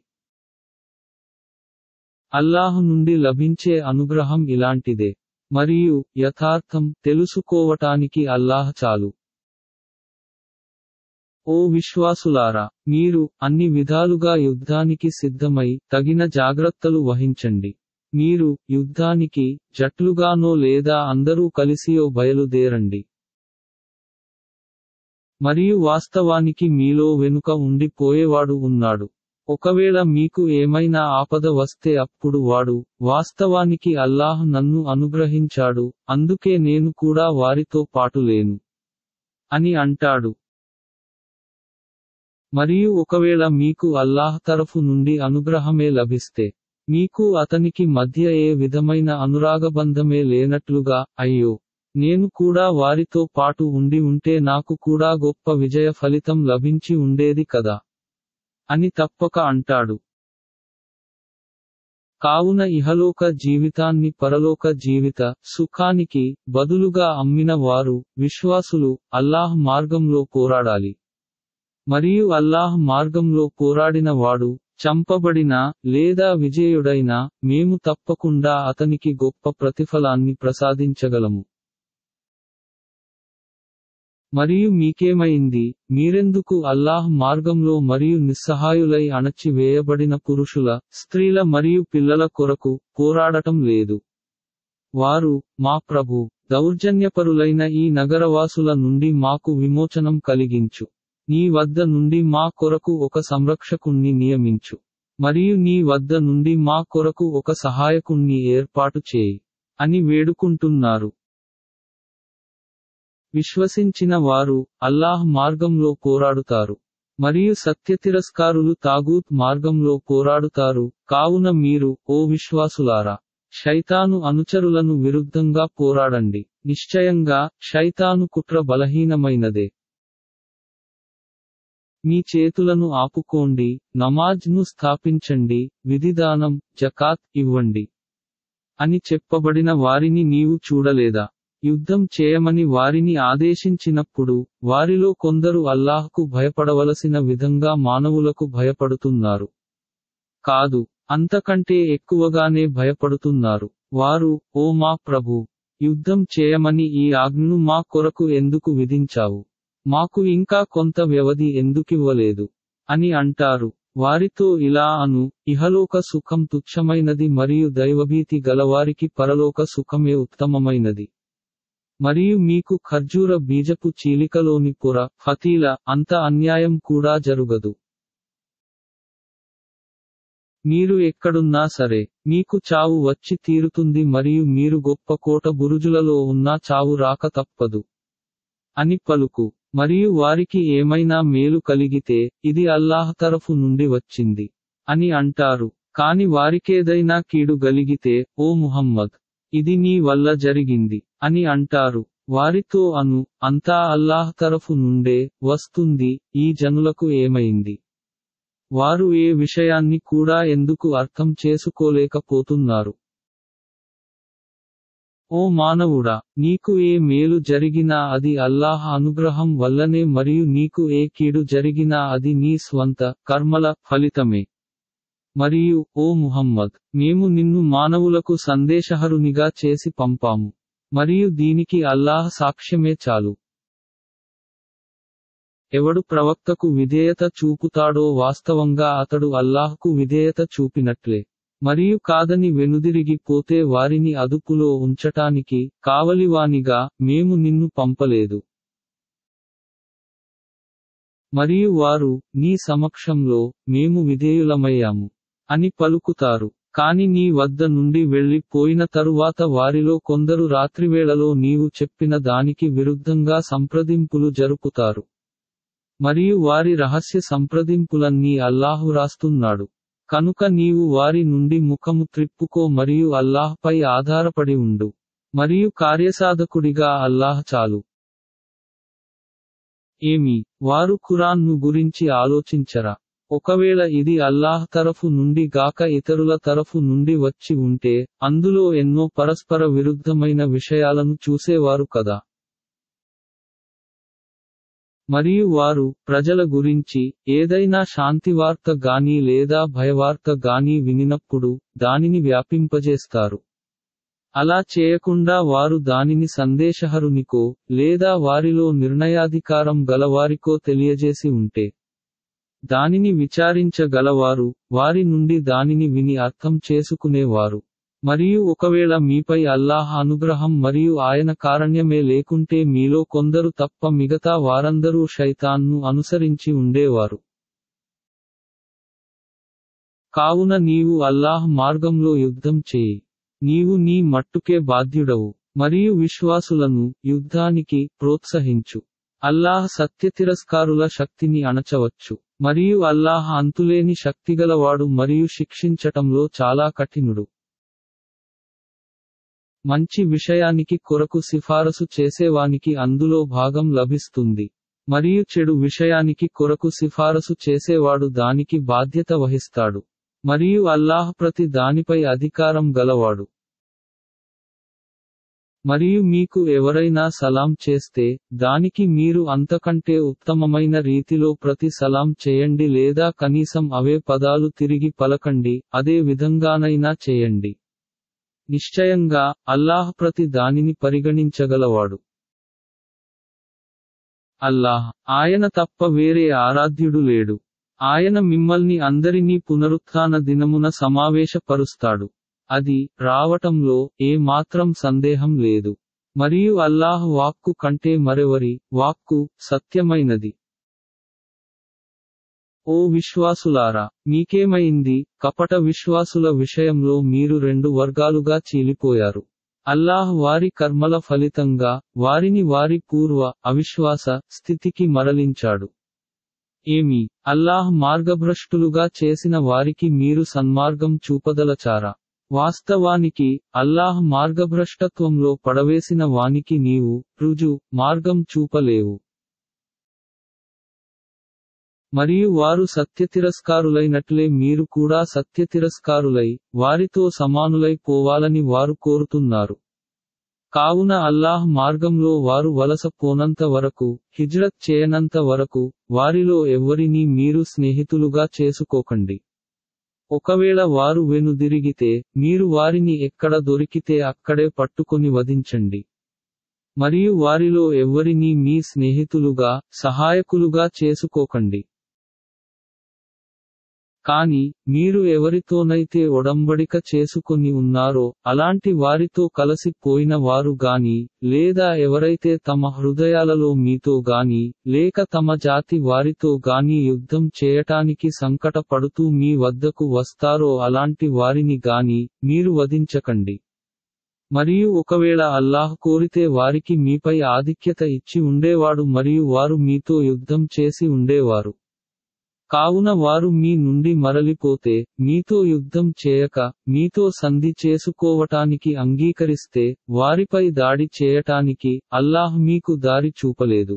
Speaker 1: అల్లాహ్ నుండి లభించే అనుగ్రహం ఇలాంటిదే. మరియు యథార్థం తెలుసుకోవటానికి అల్లాహ్ చాలు. ఓ విశ్వాసులారా, మీరు అన్ని విధాలుగా యుద్ధానికి సిద్ధమై తగిన జాగ్రత్తలు వహించండి. మీరు యుద్ధానికి జట్లుగానో లేదా అందరూ కలిసియో బయలుదేరండి. మరియు వాస్తవానికి మీలో వెనుక ఉండి పోయేవాడు ఉన్నాడు. ఒకవేళ మీకు ఏమైనా ఆపద వస్తే అప్పుడు వాడు, వాస్తవానికి అల్లాహ్ నన్ను అనుగ్రహించాడు, అందుకే నేను కూడా వారితో పాటు లేను అని అంటాడు. మరియు ఒకవేళ మీకు అల్లాహ్ తరఫు నుండి అనుగ్రహమే లభిస్తే, మీకు అతనికి మధ్య ఏ విధమైన అనురాగబంధమే లేనట్లుగా, అయ్యో, నేను కూడా వారితో పాటు ఉండి ఉంటే నాకు కూడా గొప్ప విజయ ఫలితం లభించి ఉండేది కదా అని తప్పక అంటాడు. కావున ఇహలోక జీవితాన్ని పరలోక జీవిత సుఖానికి బదులుగా అమ్మిన వారు, విశ్వాసులు, అల్లాహ్ మార్గంలో పోరాడాలి. మరియు అల్లాహ్ మార్గంలో పోరాడిన వాడు, చంపబడినా, లేదా విజేయుడైనా, మేము తప్పకుండా అతనికి గొప్ప ప్రతిఫలాన్ని ప్రసాదించగలము. మరియు మీకేమైంది, మీరెందుకు అల్లాహ్ మార్గంలో మరియు నిస్సహాయులై అణచి వేయబడిన పురుషుల, స్త్రీల మరియు పిల్లల కొరకు పోరాడటం లేదు? వారు, మా ప్రభూ, దౌర్జన్యపరులైన ఈ నగరవాసుల నుండి మాకు విమోచనం కలిగించు. నీ వద్ద నుండి మా కొరకు ఒక సంరక్షకుణ్ణి నియమించు. మరియు నీ వద్ద నుండి మా కొరకు ఒక సహాయకుణ్ణి ఏర్పాటు చేయి అని వేడుకుంటున్నారు. విశ్వసించిన వారు, అల్లాహ్ మార్గంలో పోరాడుతారు. మరియు సత్యతిరస్కారులు తాగూత్ మార్గంలో పోరాడుతారు. కావున మీరు, ఓ విశ్వాసులారా, శైతాను అనుచరులను విరుద్ధంగా పోరాడండి. నిశ్చయంగా, శైతాను కుట్ర బలహీనమైనదే. మీ చేతులను ఆపుకోండి, నమాజ్ ను స్థాపించండి, విధిదానం, జకాత్ ఇవ్వండి అని చెప్పబడిన వారిని నీవు చూడలేదా? యుద్ధం చేయమని వారిని ఆదేశించినప్పుడు, వారిలో కొందరు అల్లాహ్కు భయపడవలసిన విధంగా మానవులకు భయపడుతున్నారు. కాదు, అంతకంటే ఎక్కువగానే భయపడుతున్నారు. వారు, ఓ మా ప్రభూ, యుద్ధం చేయమని ఈ ఆజ్ఞను మా కొరకు ఎందుకు విధించావు? మాకు ఇంకా కొంత వ్యవధి ఎందుకివ్వలేదు అని అంటారు. వారితో ఇలా అను, ఇహలోక సుఖం తుచ్చమైనది మరియు దైవభీతి గలవారికి పరలోక సుఖమే ఉత్తమమైనది. మరియు మీకు ఖర్జూర బీజపు చీలికలోని పొర, ఫతీల, అంత అన్యాయం కూడా జరుగదు. మీరు ఎక్కడున్నా సరే, మీకు చావు వచ్చి తీరుతుంది మరియు మీరు గొప్ప కోట బురుజులలో ఉన్నా చావు రాక తప్పదు అని పలుకు. మరియు వారికి ఏమైనా మేలు కలిగితే, ఇది అల్లాహ్ తరఫు నుండి వచ్చింది అని అంటారు. కాని వారికేదైనా కీడు గలిగితే, ఓ ముహమ్మద్, ఇది నీ వల్ల జరిగింది అని అంటారు. వారితో అను, అంతా అల్లాహ్ తరఫు నుండే వస్తుంది. ఈ జనులకు ఏమైంది? వారు ఏ విషయాన్ని కూడా ఎందుకు అర్థం చేసుకోలేకపోతున్నారు? ఓ మానవుడా, నీకు ఏ మేలు జరిగినా అది అల్లాహ్ అనుగ్రహం వల్లనే మరియు నీకు ఏ కీడు జరిగినా అది నీ స్వంత కర్మల ఫలితమే. మరియు, ఓ ముహమ్మద్, మేము నిన్ను మానవులకు సందేశహరునిగా చేసి పంపాము. మరియు దీనికి అల్లాహ్ సాక్ష్యమే చాలు. ఎవడు ప్రవక్తకు విధేయత చూపుతాడో వాస్తవంగా అతడు అల్లాహ్కు విధేయత చూపినట్లే. మరియు కాదని వెనుదిరిగి పోతే వారిని అదుపులో ఉంచటానికి కావలివానిగా మేము నిన్ను పంపలేదు. మరియు వారు, నీ సమక్షంలో మేము విధేయులమయ్యాము అని పలుకుతారు. కాని నీ వద్ద నుండి వెళ్లి పోయిన తరువాత వారిలో కొందరు రాత్రివేళలో నీవు చెప్పిన దానికి విరుద్ధంగా సంప్రదింపులు జరుపుతారు. మరియు వారి రహస్య సంప్రదింపులన్నీ అల్లాహు రాస్తున్నాడు. కనుక నీవు వారి నుండి ముఖము త్రిప్పుకో మరియు అల్లాహ్పై ఆధారపడి ఉండు. మరియు కార్యసాధకుడిగా అల్లాహ్ చాలు. ఏమి, వారు ఖురాన్ను గురించి ఆలోచించరా? ఒకవేళ ఇది అల్లాహ్ తరఫు నుండి గాక ఇతరుల తరఫు నుండి వచ్చి ఉంటే, అందులో ఎన్నో పరస్పర విరుద్ధమైన విషయాలను చూసేవారు కదా. మరియు వారు, ప్రజల గురించి, ఏదైనా శాంతివార్త గానీ లేదా భయవార్త గానీ వినినప్పుడు, దానిని వ్యాపింపజేస్తారు. అలా చేయకుండా వారు దానిని సందేశహరునికో, లేదా వారిలో నిర్ణయాధికారం గలవారికో తెలియజేసి ఉంటే, దానిని విచారించగలవారు, వారి నుండి దానిని విని అర్థం చేసుకునేవారు. మరియు ఒకవేళ మీపై అల్లాహ్ అనుగ్రహం మరియు ఆయన కారణ్యమే లేకుంటే మీలో కొందరు తప్ప మిగతా వారందరూ శైతాన్ను అనుసరించి ఉండేవారు. కావున నీవు అల్లాహ్ మార్గంలో యుద్ధం చేయి. నీవు నీ మట్టుకే బాధ్యుడవు. మరియు విశ్వాసులను యుద్ధానికి ప్రోత్సహించు. అల్లాహ్ సత్యతిరస్కారుల శక్తిని అణచవచ్చు. మరియు అల్లాహ్ అంతులేని శక్తిగలవాడు మరియు శిక్షించటంలో చాలా కఠినుడు. మంచి విషయానికి కొరకు సిఫారసు చేసేవానికి అందులో భాగం లభిస్తుంది. మరియు చెడు విషయానికి కొరకు సిఫారసు చేసేవాడు దానికి బాధ్యత వహిస్తాడు. మరియు అల్లాహ్ ప్రతి దానిపై అధికారం గలవాడు. మరియు మీకు ఎవరైనా సలాం చేస్తే దానికి మీరు అంతకంటే ఉత్తమమైన రీతిలో ప్రతి సలాం చేయండి లేదా కనీసం అవే పదాలు తిరిగి పలకండి, అదే విధంగానైనా చేయండి. నిశ్చయంగా అల్లాహ్ ప్రతి దానిని పరిగణించగలవాడు. అల్లాహ్, ఆయన తప్ప వేరే ఆరాధ్యుడు లేడు. ఆయన మిమ్మల్ని అందరినీ పునరుత్థాన దినమున సమావేశపరుస్తాడు. అది రావటంలో ఏ మాత్రం సందేహం లేదు. మరియు అల్లాహ్ వాక్కు కంటే మరెవరి వాక్కు సత్యమైనది. ఓ విశ్వాసులారా, మీకేమైంది? కపట విశ్వాసుల విషయంలో మీరు రెండు వర్గాలుగా చీలిపోయారు. అల్లాహ్ వారి కర్మల ఫలితంగా వారిని వారి పూర్వ అవిశ్వాస స్థితికి మరలించాడు. ఏమి, అల్లాహ్ మార్గభ్రష్టులుగా చేసిన వారికి మీరు సన్మార్గం చూపదలచారా? వాస్తవానికి అల్లాహ్ మార్గభ్రష్టత్వంలో పడవేసిన వానికి నీవు రుజు మార్గం చూపలేవు. మరియు వారు సత్యతిరస్కారులైనట్లే మీరు కూడా సత్యతిరస్కారులై వారితో సమానులై పోవాలని వారు కోరుతున్నారు. కావున అల్లాహ్ మార్గంలో వారు వలస పోనంత వరకు, హిజ్రత్ చేయనంత వరకు వారిలో ఎవ్వరినీ మీరు స్నేహితులుగా చేసుకోకండి. ఒకవేళ వారు వెనుదిరిగితే మీరు వారిని ఎక్కడ దొరికితే అక్కడే పట్టుకొని వధించండి. మరియు వారిలో ఎవ్వరినీ మీ స్నేహితులుగా సహాయకులుగా చేసుకోకండి. కానీ మీరు ఎవరితోనైతే ఒడంబడిక చేసుకొని ఉన్నారో అలాంటి వారితో కలసి పోయిన వారు గాని, లేదా ఎవరైతే తమ హృదయాలలో మీతో గాని, లేక తమ జాతి వారితో గాని యుద్ధం చేయటానికి సంకట పడుతూ మీ వద్దకు వస్తారో అలాంటి వారిని గాని మీరు వధించకండి. మరియు ఒకవేళ అల్లాహ్ కోరితే వారికి మీపై ఆధిక్యత ఇచ్చి ఉండేవాడు మరియు వారు మీతో యుద్ధం చేసి ఉండేవారు. కావున వారు మీ నుండి మరలిపోతే, మీతో యుద్ధం చేయక, మీతో సంధి చేసుకోవటానికి అంగీకరిస్తే, వారిపై దాడి చేయటానికి అల్లాహ్ మీకు దారి చూపలేదు.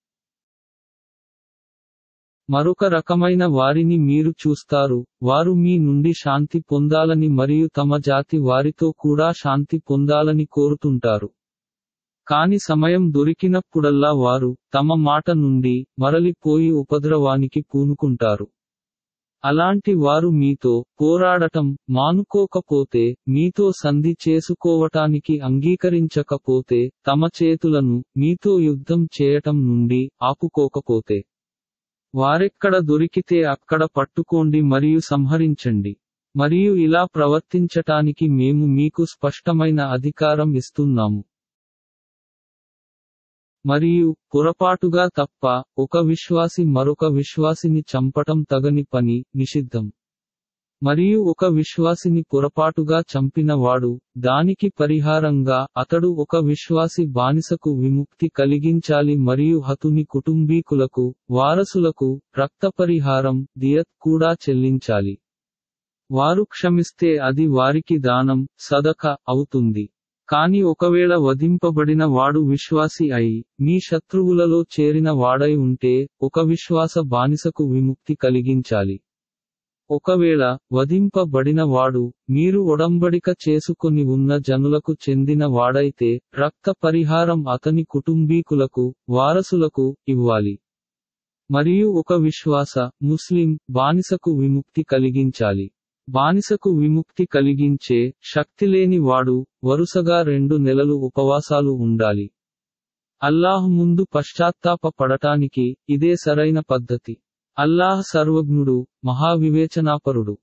Speaker 1: మరొక రకమైన వారిని మీరు చూస్తారు, వారు మీ నుండి శాంతి పొందాలని మరియు తమ జాతి వారితో కూడా శాంతి పొందాలని కోరుతుంటారు. కాని సమయం దొరికినప్పుడల్లా వారు తమ మాట నుండి మరలిపోయి ఉపద్రవానికి పూనుకుంటారు. అలాంటి వారు మీతో పోరాడటం మానుకోకపోతే, మీతో సంధి చేసుకోవటానికి అంగీకరించకపోతే, తమ చేతులను మీతో యుద్ధం చేయటం నుండి ఆపుకోకపోతే, వారెక్కడ దొరికితే అక్కడ పట్టుకోండి మరియు సంహరించండి. మరియు ఇలా ప్రవర్తించటానికి మేము మీకు స్పష్టమైన అధికారం ఇస్తున్నాము. మరియు పొరపాటుగా తప్ప ఒక విశ్వాసి మరొక విశ్వాసిని చంపటం తగని పని, నిషిద్ధం. మరియు ఒక విశ్వాసిని పొరపాటుగా చంపిన వాడు, దానికి పరిహారంగా అతడు ఒక విశ్వాసి బానిసకు విముక్తి కలిగించాలి మరియు హతుని కుటుంబీకులకు, వారసులకు రక్తపరిహారం దియత్ కూడా చెల్లించాలి. వారు క్షమిస్తే అది వారికి దానం, సదక అవుతుంది. కాని ఒకవేళ వధింపబడిన వాడు విశ్వాసి అయి, మీ శత్రువులలో చేరిన వాడై ఉంటే, ఒక విశ్వాస బానిసకు విముక్తి కలిగించాలి. ఒకవేళ వధింపబడిన వాడు, మీరు ఒడంబడిక చేసుకొని ఉన్న జనులకు చెందిన వాడైతే, రక్త పరిహారం అతని కుటుంబీకులకు, వారసులకు ఇవ్వాలి. మరియు ఒక విశ్వాస ముస్లిం బానిసకు విముక్తి కలిగించాలి. బానిసకు విముక్తి కలిగించే శక్తిలేని వాడు వరుసగా రెండు నెలలు ఉపవాసాలు ఉండాలి. అల్లాహ్ ముందు పశ్చాత్తాప పడటానికి ఇదే సరైన పద్ధతి. అల్లాహ్ సర్వజ్ఞుడు, మహావివేచనాపరుడు.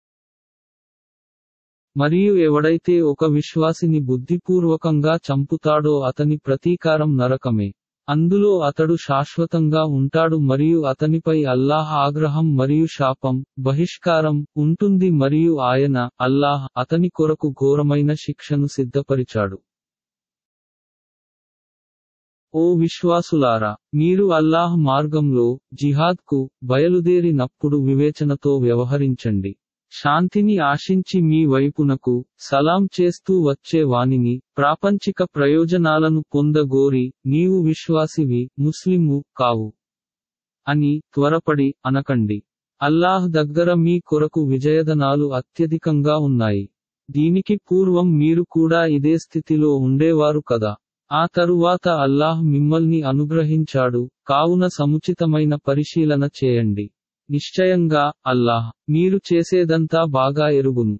Speaker 1: మరియు ఎవడైతే ఒక విశ్వాసిని బుద్ధిపూర్వకంగా చంపుతాడో అతని ప్రతీకారం నరకమే. అందులో అతడు శాశ్వతంగా ఉంటాడు మరియు అతనిపై అల్లాహ్ ఆగ్రహం మరియు శాపం, బహిష్కారం ఉంటుంది మరియు ఆయన, అల్లాహ్, అతని కొరకు ఘోరమైన శిక్షను సిద్ధపరిచాడు. ఓ విశ్వాసులారా, మీరు అల్లాహ్ మార్గంలో, జిహాద్కు, బయలుదేరి నప్పుడు వివేచనతో వ్యవహరించండి. శాంతిని ఆశించి మీ వైపునకు, సలాం చేస్తూ వచ్చే వానిని, ప్రాపంచిక ప్రయోజనాలను పొందగోరి, నీవు విశ్వాసివి, ముస్లిము, కావు అని, త్వరపడి, అనకండి. అల్లాహ్ దగ్గర మీ కొరకు విజయధనాలు అత్యధికంగా ఉన్నాయి. దీనికి పూర్వం మీరు కూడా ఇదే స్థితిలో ఉండేవారు కదా. ఆ తరువాత అల్లాహ్ మిమ్మల్ని అనుగ్రహించాడు, కావున సముచితమైన పరిశీలన చేయండి. నిశ్చయంగా, అల్లాహ్, మీరు చేసేదంతా బాగా ఎరుగును.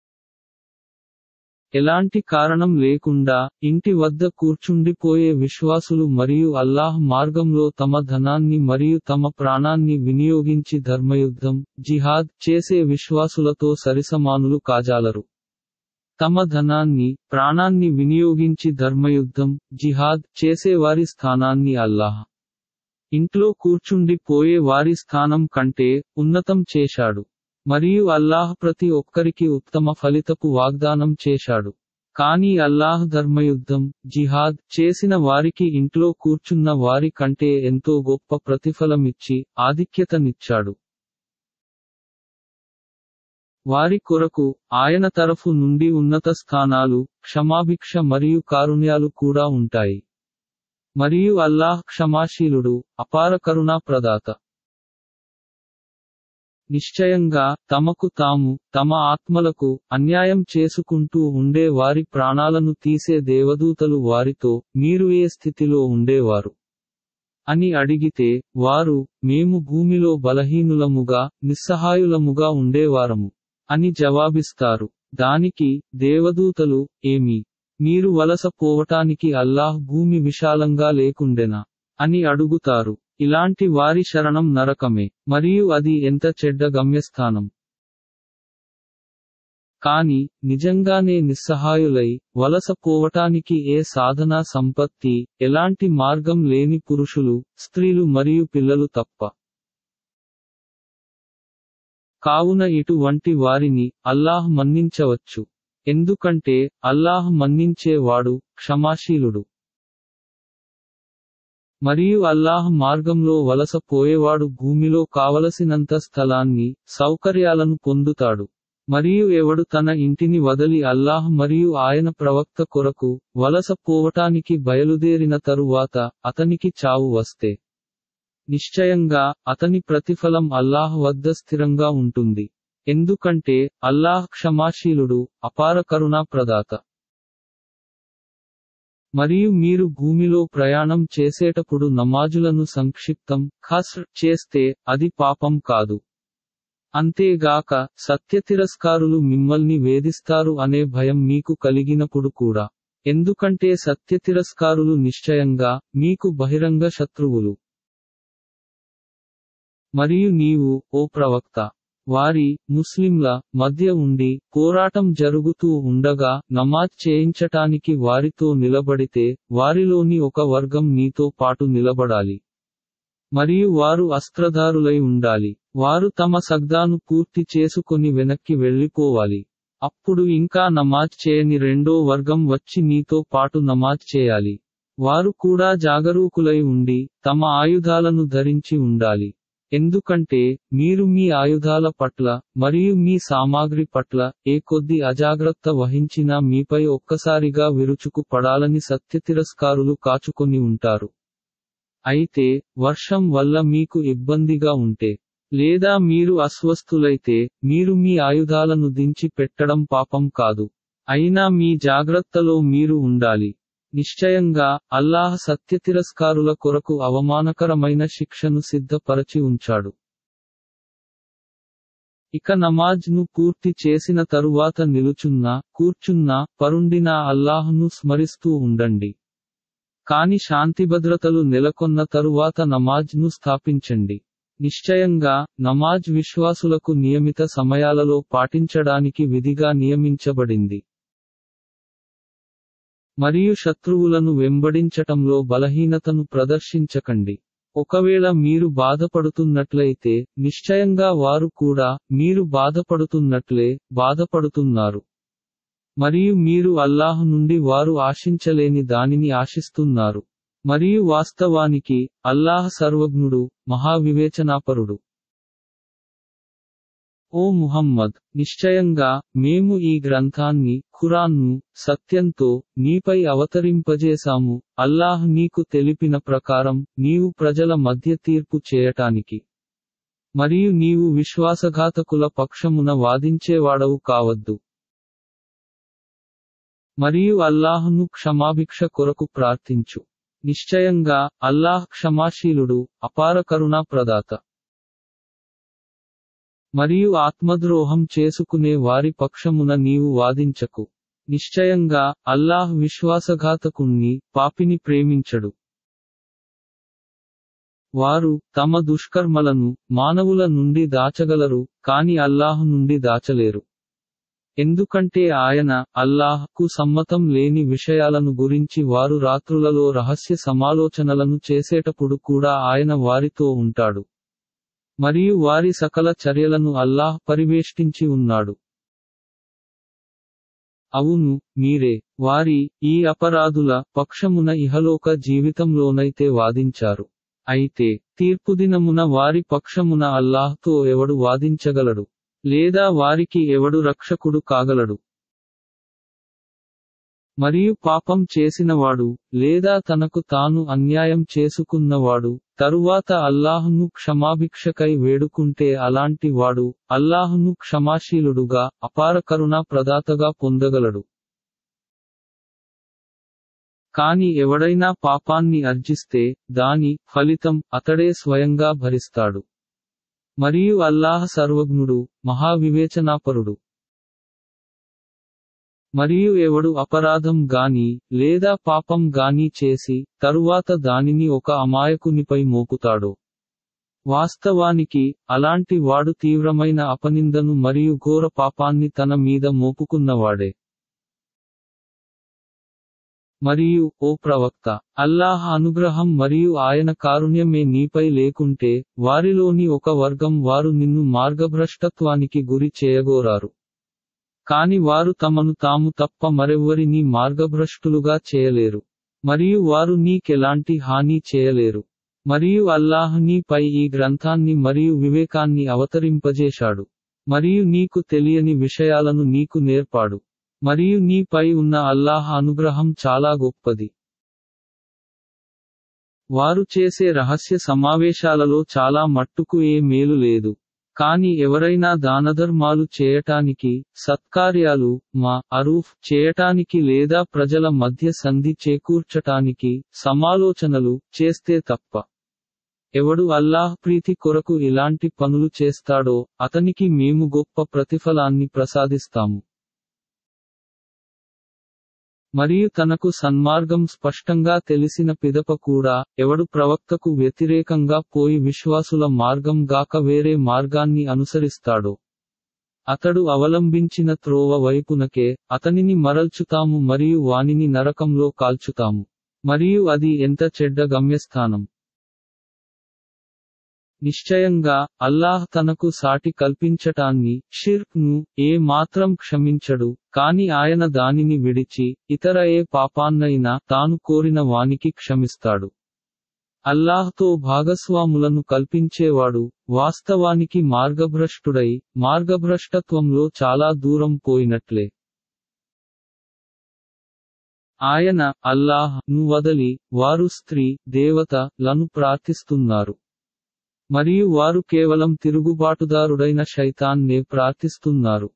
Speaker 1: ఎలాంటి కారణం లేకుండా, ఇంటి వద్ద కూర్చుండిపోయే విశ్వాసులు మరియు అల్లాహ్ మార్గంలో తమ ధనాన్ని మరియు తమ ప్రాణాన్ని వినియోగించి ధర్మయుద్ధం, జిహాద్ చేసే విశ్వాసులతో సరిసమానులు కాజాలరు. తమ ధనాన్ని, ప్రాణాన్ని వినియోగించి ధర్మయుద్ధం, జిహాద్ చేసేవారి స్థానాన్ని అల్లాహ్ ఇంట్లో కూర్చుండి పోయే వారి స్థానం కంటే ఉన్నతం చేశాడు. మరియు అల్లాహ్ ప్రతి ఒక్కరికి ఉత్తమ ఫలితపు వాగ్దానం చేశాడు. కానీ అల్లాహ్ ధర్మయుద్ధం, జిహాద్ చేసిన వారికి ఇంట్లో కూర్చున్న వారి కంటే ఎంతో గొప్ప ప్రతిఫలమిచ్చి, ఆధిక్యతనిచ్చాడు. వారి కొరకు, ఆయన తరఫు నుండి ఉన్నత స్థానాలు, క్షమాభిక్ష మరియు కారుణ్యాలు కూడా ఉంటాయి. మరియు అల్లాహ్ క్షమాశీలుడు, అపార కరుణా ప్రదాత. నిశ్చయంగా, తమకు తాము, తమ ఆత్మలకు, అన్యాయం చేసుకుంటూ ఉండే వారి ప్రాణాలను తీసే దేవదూతలు వారితో, మీరు ఏ స్థితిలో ఉండేవారు అని అడిగితే, వారు, మేము భూమిలో బలహీనులముగా, నిస్సహాయులముగా ఉండేవారము అని జవాబిస్తారు. దానికి, దేవదూతలు, ఏమి, మీరు వలస పోవటానికి అల్లాహ్ భూమి విశాలంగా లేకుండెనా అని అడుగుతారు. ఇలాంటి వారి శరణం నరకమే, మరియు అది ఎంత చెడ్డ గమ్యస్థానం. కాని, నిజంగానే నిస్సహాయులై, వలస పోవటానికి ఏ సాధనా సంపత్తి, ఎలాంటి మార్గం లేని పురుషులు, స్త్రీలు మరియు పిల్లలు తప్ప. కావున ఇటువంటి వారిని, అల్లాహ్ మన్నించవచ్చు. ఎందుకంటే, అల్లాహ్ మన్నించేవాడు, క్షమాశీలుడు. మరియు అల్లాహ్ మార్గంలో వలస పోయేవాడు భూమిలో కావలసినంత స్థలాన్ని, సౌకర్యాలను పొందుతాడు. మరియు ఎవడు తన ఇంటిని వదలి అల్లాహ్ మరియు ఆయన ప్రవక్త కొరకు, వలస పోవటానికి బయలుదేరిన తరువాత, అతనికి చావు వస్తే, నిశ్చయంగా, అతని ప్రతిఫలం అల్లాహ్ వద్ద స్థిరంగా ఉంటుంది. ఎందుకంటే, అల్లాహ్ క్షమాశీలుడు, అపార కరుణా ప్రదాత. మరియు మీరు భూమిలో ప్రయాణం చేసేటప్పుడు నమాజులను సంక్షిప్తం, ఖస్ర్ చేస్తే, అది పాపం కాదు. అంతేగాక, సత్యతిరస్కారులు మిమ్మల్ని వేధిస్తారు అనే భయం మీకు కలిగినప్పుడు కూడా. ఎందుకంటే సత్యతిరస్కారులు నిశ్చయంగా, మీకు బహిరంగ శత్రువులు. మరియు నీవు, ఓ ప్రవక్త, వారి, ముస్లింల, మధ్య ఉండి, పోరాటం జరుగుతూ ఉండగా, నమాజ్ చేయించటానికి వారితో నిలబడితే, వారిలోని ఒక వర్గం నీతో పాటు నిలబడాలి. మరియు వారు అస్త్రధారులై ఉండాలి. వారు తమ సగ్దాను పూర్తి చేసుకొని వెనక్కి వెళ్ళిపోవాలి. అప్పుడు ఇంకా నమాజ్ చేయని రెండో వర్గం వచ్చి నీతో పాటు నమాజ్ చేయాలి. వారు కూడా జాగరూకులై ఉండి, తమ ఆయుధాలను ధరించి ఉండాలి. ఎందుకంటే, మీరు మీ ఆయుధాల పట్ల, మరియు మీ సామాగ్రి పట్ల, ఏ కొద్ది అజాగ్రత్త వహించినా మీపై ఒక్కసారిగా విరుచుకు పడాలని సత్యతిరస్కారులు కాచుకొని ఉంటారు. అయితే, వర్షం వల్ల మీకు ఇబ్బందిగా ఉంటే, లేదా మీరు అస్వస్థులైతే, మీరు మీ ఆయుధాలను దించి పెట్టడం పాపం కాదు. అయినా మీ జాగ్రత్తలో మీరు ఉండాలి. నిశ్చయంగా, అల్లాహ్ సత్యతిరస్కారుల కొరకు అవమానకరమైన శిక్షను సిద్ధపరచి ఉంచాడు. ఇక నమాజ్ ను పూర్తి చేసిన తరువాత నిలుచున్నా, కూర్చున్నా, పరుండినా అల్లాహ్ను స్మరిస్తూ ఉండండి. కాని శాంతిభద్రతలు నెలకొన్న తరువాత నమాజ్ ను స్థాపించండి. నిశ్చయంగా, నమాజ్ విశ్వాసులకు నియమిత సమయాలలో పాటించడానికి విధిగా నియమించబడింది. మరియు శత్రువులను వెంబడించటంలో బలహీనతను ప్రదర్శించకండి. ఒకవేళ మీరు బాధపడుతున్నట్లయితే, నిశ్చయంగా వారు కూడా, మీరు బాధపడుతున్నట్లే, బాధపడుతున్నారు. మరియు మీరు అల్లాహ్ నుండి వారు ఆశించలేని దానిని ఆశిస్తున్నారు. మరియు వాస్తవానికి, అల్లాహ్ సర్వజ్ఞుడు, మహావివేచనాపరుడు. ఓ ముహమ్మద్, నిశ్చయంగా, మేము ఈ గ్రంథాన్ని, ఖురాన్ను, సత్యంతో, నీపై అవతరింపజేశాము, అల్లాహ్ నీకు తెలిపిన ప్రకారం, నీవు ప్రజల మధ్య తీర్పు చేయటానికి. మరియు నీవు విశ్వాసఘాతకుల పక్షమున వాదించేవాడవు కావద్దు. మరియు అల్లాహ్ను క్షమాభిక్ష కొరకు ప్రార్థించు. నిశ్చయంగా, అల్లాహ్ క్షమాశీలుడు, అపార కరుణా ప్రదాత. మరియు ఆత్మద్రోహం చేసుకునే వారి పక్షమున నీవు వాదించకు. నిశ్చయంగా, అల్లాహ్ విశ్వాసఘాతకుణ్ణి, పాపిని ప్రేమించడు. వారు, తమ దుష్కర్మలను, మానవుల నుండి దాచగలరు, కాని అల్లాహ్ నుండి దాచలేరు. ఎందుకంటే ఆయన, అల్లాహ్ కు సమ్మతం లేని విషయాలను గురించి వారు రాత్రులలో రహస్య సమాలోచనలను చేసేటప్పుడు కూడా ఆయన వారితో ఉంటాడు. మరియు వారి సకల చర్యలను అల్లాహ్ పరివేష్టించి ఉన్నాడు. అవును, మీరే, వారి, ఈ అపరాధుల, పక్షమున ఇహలోక జీవితంలోనైతే వాదించారు. అయితే, తీర్పుదినమున వారి పక్షమున అల్లాహ్తో ఎవడు వాదించగలడు? లేదా వారికి ఎవడు రక్షకుడు కాగలడు? మరియు పాపం చేసినవాడు, లేదా తనకు తాను అన్యాయం చేసుకున్నవాడు, తరువాత అల్లాహ్ను క్షమాభిక్షకై వేడుకుంటే అలాంటి వాడు, అల్లాహ్ను క్షమాశీలుడుగా, అపార కరుణా ప్రదాతగా పొందగలడు. కాని ఎవడైనా పాపాన్ని అర్జిస్తే, దాని ఫలితం అతడే స్వయంగా భరిస్తాడు. మరియు అల్లాహ్ సర్వజ్ఞుడు, మహావివేచనాపరుడు. మరియు ఎవడు అపరాధం గాని, లేదా పాపం గాని చేసి, తరువాత దానిని ఒక అమాయకునిపై మోపుతాడో, వాస్తవానికి, అలాంటి వాడు తీవ్రమైన అపనిందను మరియు ఘోర పాపాన్ని తన మీద మోపుకున్నవాడే. మరియు, ఓ ప్రవక్త, అల్లాహ్ అనుగ్రహం మరియు ఆయన కారుణ్యమే నీపై లేకుంటే, వారిలోని ఒక వర్గం వారు నిన్ను మార్గభ్రష్టత్వానికి గురి చేయగోరారు. కాని వారు తమను తాము తప్ప మరెవ్వరినీ మార్గభ్రష్టులుగా చేయలేరు. మరియు వారు నీకెలాంటి హాని చేయలేరు. మరియు అల్లాహ్ నీపై ఈ గ్రంథాన్ని మరియు వివేకాన్ని అవతరింపజేశాడు. మరియు నీకు తెలియని విషయాలను నీకు నేర్పాడు. మరియు నీపై ఉన్న అల్లాహ్ అనుగ్రహం చాలా గొప్పది. వారు చేసే రహస్య సమావేశాలలో చాలా మట్టుకు ఏ మేలు లేదు. కాని ఎవరైనా దానధర్మాలు చేయటానికి, సత్కార్యాలు, మా అరూఫ్ చేయటానికి లేదా ప్రజల మధ్య సంధి చేకూర్చటానికి, సమాలోచనలు చేస్తే తప్ప, ఎవడు అల్లాహ్ ప్రీతి కొరకు ఇలాంటి పనులు చేస్తాడో, అతనికి మేము గొప్ప ప్రతిఫలాన్ని ప్రసాదిస్తాము. మరియు తనకు సన్మార్గం స్పష్టంగా తెలిసిన పిదప కూడా, ఎవడు ప్రవక్తకు వ్యతిరేకంగా పోయి విశ్వాసుల మార్గం గాక వేరే మార్గాన్ని అనుసరిస్తాడో, అతడు అవలంబించిన త్రోవ వైపునకే, అతనిని మరల్చుతాము మరియు వానిని నరకంలో కాల్చుతాము. మరియు అది ఎంత చెడ్డ గమ్యస్థానం. నిశ్చయంగా, అల్లాహ్ తనకు సాటి కల్పించటాన్ని, షిర్క్ ను, ఏ మాత్రం క్షమించడు, కాని ఆయన దానిని విడిచి, ఇతర ఏ పాపాన్నైనా తాను కోరిన వానికి క్షమిస్తాడు. అల్లాహ్తో భాగస్వాములను కల్పించేవాడు, వాస్తవానికి మార్గభ్రష్టుడై, మార్గభ్రష్టత్వంలో చాలా దూరం పోయినట్లే. ఆయన, అల్లాహ్ ను వదలి, వారు స్త్రీ, దేవత లను ప్రార్థిస్తున్నారు. మరియు వారు కేవలం తిరుగుబాటుదారుడైన శైతాన్ నే ప్రార్థిస్తున్నారు.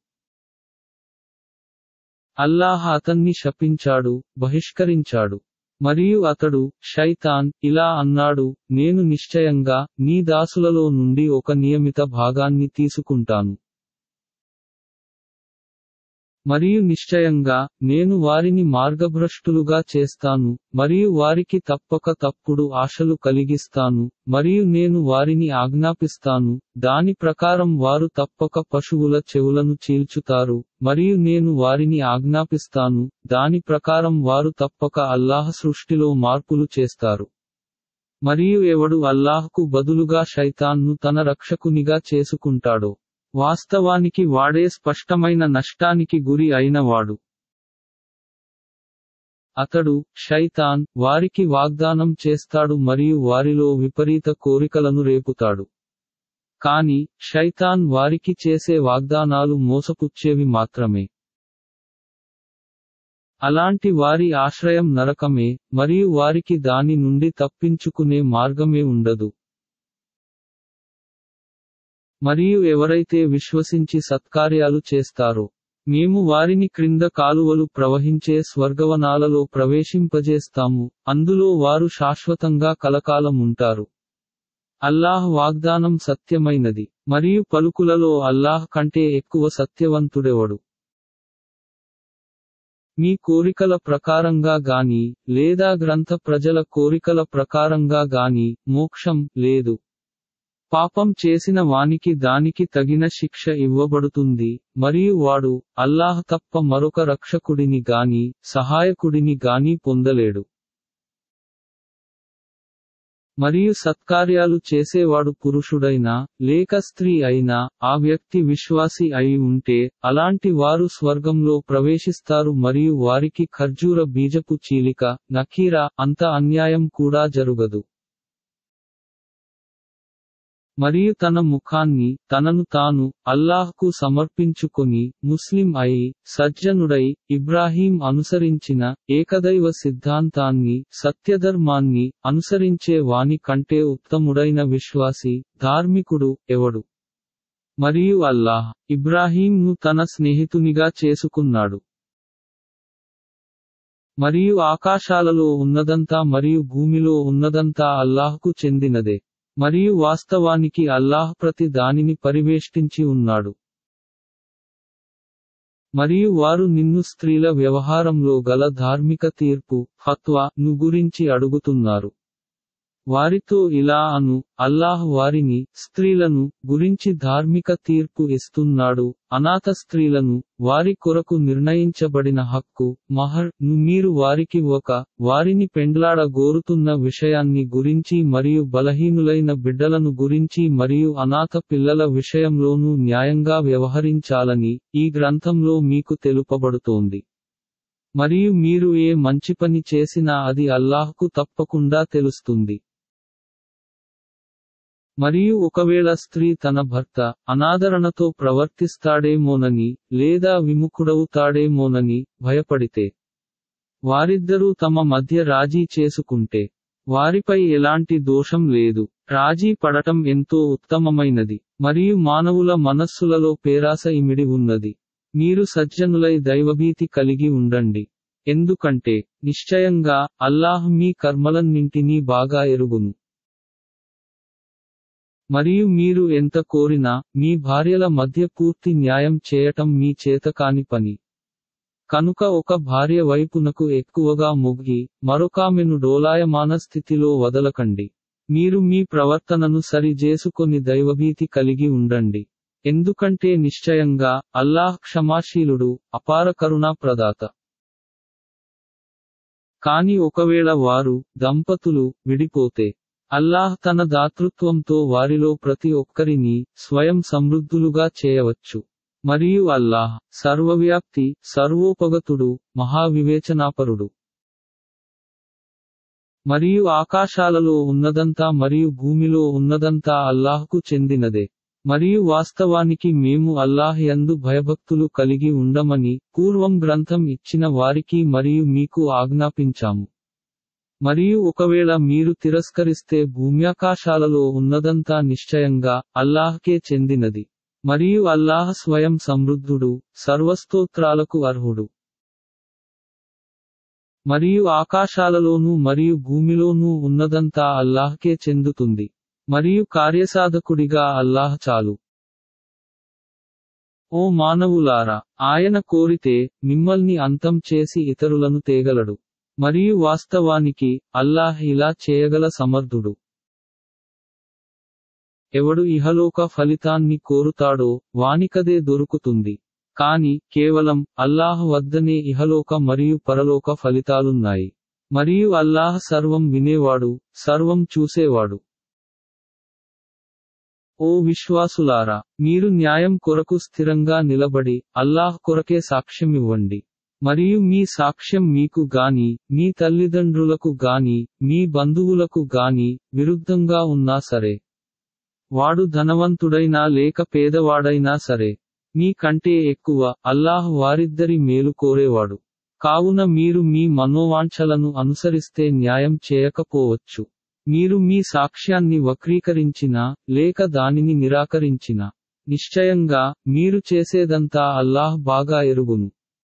Speaker 1: అల్లాహ్ అతన్ని శపించాడు, బహిష్కరించాడు. మరియు అతడు, శైతాన్, ఇలా అన్నాడు, నేను నిశ్చయంగా, నీ దాసులలో నుండి ఒక నియమిత భాగాన్ని తీసుకుంటాను. మరియు నిశ్చయంగా నేను వారిని మార్గభ్రష్టులుగా చేస్తాను మరియు వారికి తప్పక తప్పుడు ఆశలు కలిగిస్తాను మరియు నేను వారిని ఆజ్ఞాపిస్తాను దాని ప్రకారం వారు తప్పక పశువుల చెవులను చీల్చుతారు మరియు నేను వారిని ఆజ్ఞాపిస్తాను దాని ప్రకారం వారు తప్పక అల్లాహ్ సృష్టిలో మార్పులు చేస్తారు మరియు ఎవడు అల్లాహ్కు బదులుగా శైతాన్ను తన రక్షకునిగా చేసుకుంటాడో వాస్తవానికి వాడే స్పష్టమైన నష్టానికి గురి అయినవాడు. అతడు శైతాన్ వారికి వాగ్దానం చేస్తాడు మరియు వారిలో విపరీత కోరికలను రేపుతాడు. కాని శైతాన్ వారికి చేసే వాగ్దానాలు మోసపుచ్చేవి మాత్రమే. అలాంటి వారి ఆశ్రయం నరకమే మరియు వారికి దాని నుండి తప్పించుకునే మార్గమే ఉండదు. మరియు ఎవరైతే విశ్వసించి సత్కార్యాలు చేస్తారో మేము వారిని క్రింద కాలువలు ప్రవహించే స్వర్గవనాలలో ప్రవేశింపజేస్తాము అందులో వారు శాశ్వతంగా కలకాలం ఉంటారు. అల్లాహ్ వాగ్దానం సత్యమైనది మరియు పలుకులలో అల్లాహ్ కంటే ఎక్కువ సత్యవంతుడెవడు. మీ కోరికల ప్రకారంగా గాని లేదా గ్రంథ ప్రజల కోరికల ప్రకారంగా గాని మోక్షం లేదు. పాపం చేసిన వానికి దానికి తగిన శిక్ష ఇవ్వబడుతుంది మరియు వాడు అల్లాహ్ తప్ప మరొక రక్షకుడిని గాని సహాయకుడిని గాని పొందలేడు. మరియు సత్కార్యాలు చేసేవాడు పురుషుడైనా లేక స్త్రీ అయినా ఆ వ్యక్తి విశ్వాసి అయి ఉంటే అలాంటి వారు స్వర్గంలో ప్రవేశిస్తారు మరియు వారికి ఖర్జూర బీజపు చీలిక నకీరా అంత అన్యాయం కూడా జరుగదు. మరియు తన ముఖాన్ని తనను తాను అల్లాహ్కు సమర్పించుకొని ముస్లిం అయి సజ్జనుడై ఇబ్రాహీం అనుసరించిన ఏకదైవ సిద్ధాంతాన్ని సత్యధర్మాన్ని అనుసరించే వాని కంటే ఉత్తముడైన విశ్వాసి ధార్మికుడు ఎవడు. మరియు అల్లాహ్ ఇబ్రాహీంను తన స్నేహితునిగా చేసుకున్నాడు. మరియు ఆకాశాలలో ఉన్నదంతా మరియు భూమిలో ఉన్నదంతా అల్లాహ్కు చెందినదే. మరియు వాస్తవానికి అల్లాహ్ ప్రతి దానిని పరివేష్టించి ఉన్నాడు. మరియు వారు నిన్ను స్త్రీల వ్యవహారంలో గల ధార్మిక తీర్పు ఫత్వా ను గురించి అడుగుతున్నారు. వారితో ఇలా అను అల్లాహ్ వారిని స్త్రీలను గురించి ధార్మిక తీర్పు ఇస్తున్నాడు. అనాథ స్త్రీలను వారి కొరకు నిర్ణయించబడిన హక్కు మహర్ ను మీరు వారికి ఒక వారిని పెండ్లాడ గోరుతున్న విషయాన్ని గురించి మరియు బలహీనులైన బిడ్డలను గురించి మరియు అనాథ పిల్లల విషయంలోనూ న్యాయంగా వ్యవహరించాలని ఈ గ్రంథంలో మీకు తెలుపబడుతోంది. మరియు మీరు ఏ మంచి పని చేసినా అది అల్లాహ్కు తప్పకుండా తెలుస్తుంది. మరియు ఒకవేళ స్త్రీ తన భర్త అనాదరణతో ప్రవర్తిస్తాడేమోనని లేదా విముఖుడవుతాడేమోనని భయపడితే వారిద్దరూ తమ మధ్య రాజీ చేసుకుంటే వారిపై ఎలాంటి దోషం లేదు. రాజీ పడటం ఎంతో ఉత్తమమైనది మరియు మానవుల మనస్సులలో పేరాస ఇమిడి ఉన్నది. మీరు సజ్జనులై దైవభీతి కలిగి ఉండండి. ఎందుకంటే నిశ్చయంగా అల్లాహ్ మీ కర్మలన్నింటినీ బాగా ఎరుగును. మరియు మీరు ఎంత కోరినా మీ భార్యల మధ్య పూర్తి న్యాయం చేయటం మీ చేతకాని పని. కనుక ఒక భార్య వైపునకు ఎక్కువగా మొగ్గి మరొకామెను డోలాయమాన స్థితిలో వదలకండి. మీరు మీ ప్రవర్తనను సరి చేసుకొని దైవభీతి కలిగి ఉండండి. ఎందుకంటే నిశ్చయంగా అల్లాహ్ క్షమాశీలుడు అపార కరుణా ప్రదాత. కాని ఒకవేళ వారు దంపతులు విడిపోతే అల్లాహ్ తన దాతృత్వంతో వారిలో ప్రతి ఒక్కరిని స్వయం సమృద్ధులుగా చేయవచ్చు. మరియు అల్లాహ్ సర్వవ్యాప్తి సర్వోపగతుడు మహావివేచనాపరుడు. మరియు ఆకాశాలలో ఉన్నదంతా మరియు భూమిలో ఉన్నదంతా అల్లాహ్కు చెందినదే. మరియు వాస్తవానికి మేము అల్లాహ్ యందు భయభక్తులు కలిగి ఉండమని పూర్వం గ్రంథం ఇచ్చిన వారికి మరియు మీకు ఆజ్ఞాపించాము. మరియు ఒకవేళ మీరు తిరస్కరిస్తే భూమ్యాకాశాలలో ఉన్నదంతా నిశ్చయంగా అల్లాహ్కే చెందినది. మరియు అల్లాహ్ స్వయం సమృద్ధుడు సర్వస్తోత్రాలకు అర్హుడు. మరియు ఆకాశాలలోనూ మరియు భూమిలోనూ ఉన్నదంతా అల్లాహ్కే చెందుతుంది. మరియు కార్యసాధకుడిగా అల్లాహ్ చాలు. ఓ మానవులారా, ఆయన కోరితే మిమ్మల్ని అంతం చేసి ఇతరులను తేగలడు. మరియు వాస్తవానికి అల్లాహ్ ఇలా చేయగల సమర్థుడు. ఎవడు ఇహలోక ఫలితాన్ని కోరుతాడో వానికదే దొరుకుతుంది. కాని కేవలం అల్లాహ్ వద్దనే ఇహలోక మరియు పరలోక ఫలితాలున్నాయి. మరియు అల్లాహ్ సర్వం వినేవాడు, సర్వం చూసేవాడు. ఓ విశ్వాసులారా, మీరు న్యాయం కొరకు స్థిరంగా నిలబడి అల్లాహ్ కొరకే సాక్ష్యమివ్వండి. మరియు మీ సాక్ష్యం మీకు గాని, మీ తల్లిదండ్రులకు గాని, మీ బంధువులకు గాని విరుద్ధంగా ఉన్నా సరే, వాడు ధనవంతుడైనా లేక పేదవాడైనా సరే, మీ కంటే ఎక్కువ అల్లాహ్ వారిద్దరి మేలు కోరేవాడు. కావున మీరు మీ మనోవాంఛలను అనుసరిస్తే న్యాయం చేయకపోవచ్చు. మీరు మీ సాక్ష్యాన్ని వక్రీకరించినా లేక దానిని నిరాకరించినా, నిశ్చయంగా మీరు చేసేదంతా అల్లాహ్ బాగా ఎరుగును.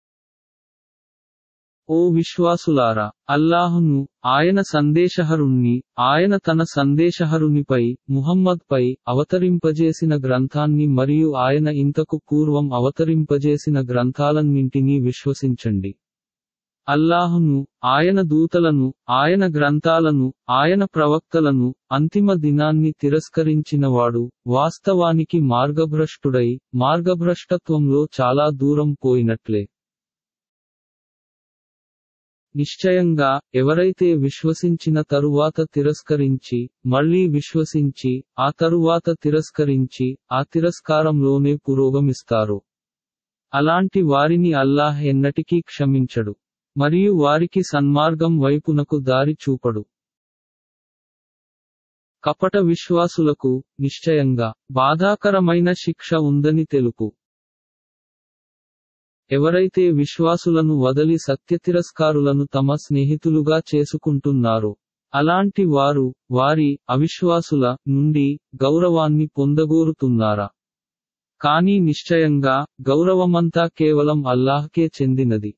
Speaker 1: ఓ విశ్వాసులారా, అల్లాహును, ఆయన సందేశహరుణ్ణి, ఆయన తన సందేశహరునిపై ముహమ్మద్పై అవతరింపజేసిన గ్రంథాన్ని మరియు ఆయన ఇంతకు పూర్వం అవతరింపజేసిన గ్రంథాలన్నింటినీ విశ్వసించండి. అల్లాహును, ఆయన దూతలను, ఆయన గ్రంథాలను, ఆయన ప్రవక్తలను, అంతిమ దినాన్ని తిరస్కరించినవాడు వాస్తవానికి మార్గభ్రష్టుడై మార్గభ్రష్టత్వంలో చాలా దూరం పోయినట్లే. నిశ్చయంగా ఎవరైతే విశ్వసించిన తరువాత తిరస్కరించి, మళ్ళీ విశ్వసించి, ఆ తరువాత తిరస్కరించి, ఆ తిరస్కారంలోనే పురోగమిస్తారో, అలాంటి వారిని అల్లాహ్ ఎన్నటికీ క్షమించడు. మరియు వారికి సన్మార్గం వైపునకు దారి చూపడు. కపట విశ్వాసులకు నిశ్చయంగా బాధాకరమైన శిక్ష ఉందని తెలుపు. ఎవరైతే విశ్వాసులను వదలి సత్యతిరస్కారులను తమ స్నేహితులుగా చేసుకుంటున్నారో, అలాంటి వారు వారి అవిశ్వాసుల నుండి గౌరవాన్ని పొందగోరుతున్నారా? కానీ నిశ్చయంగా గౌరవమంతా కేవలం అల్లాహ్కే చెందినది.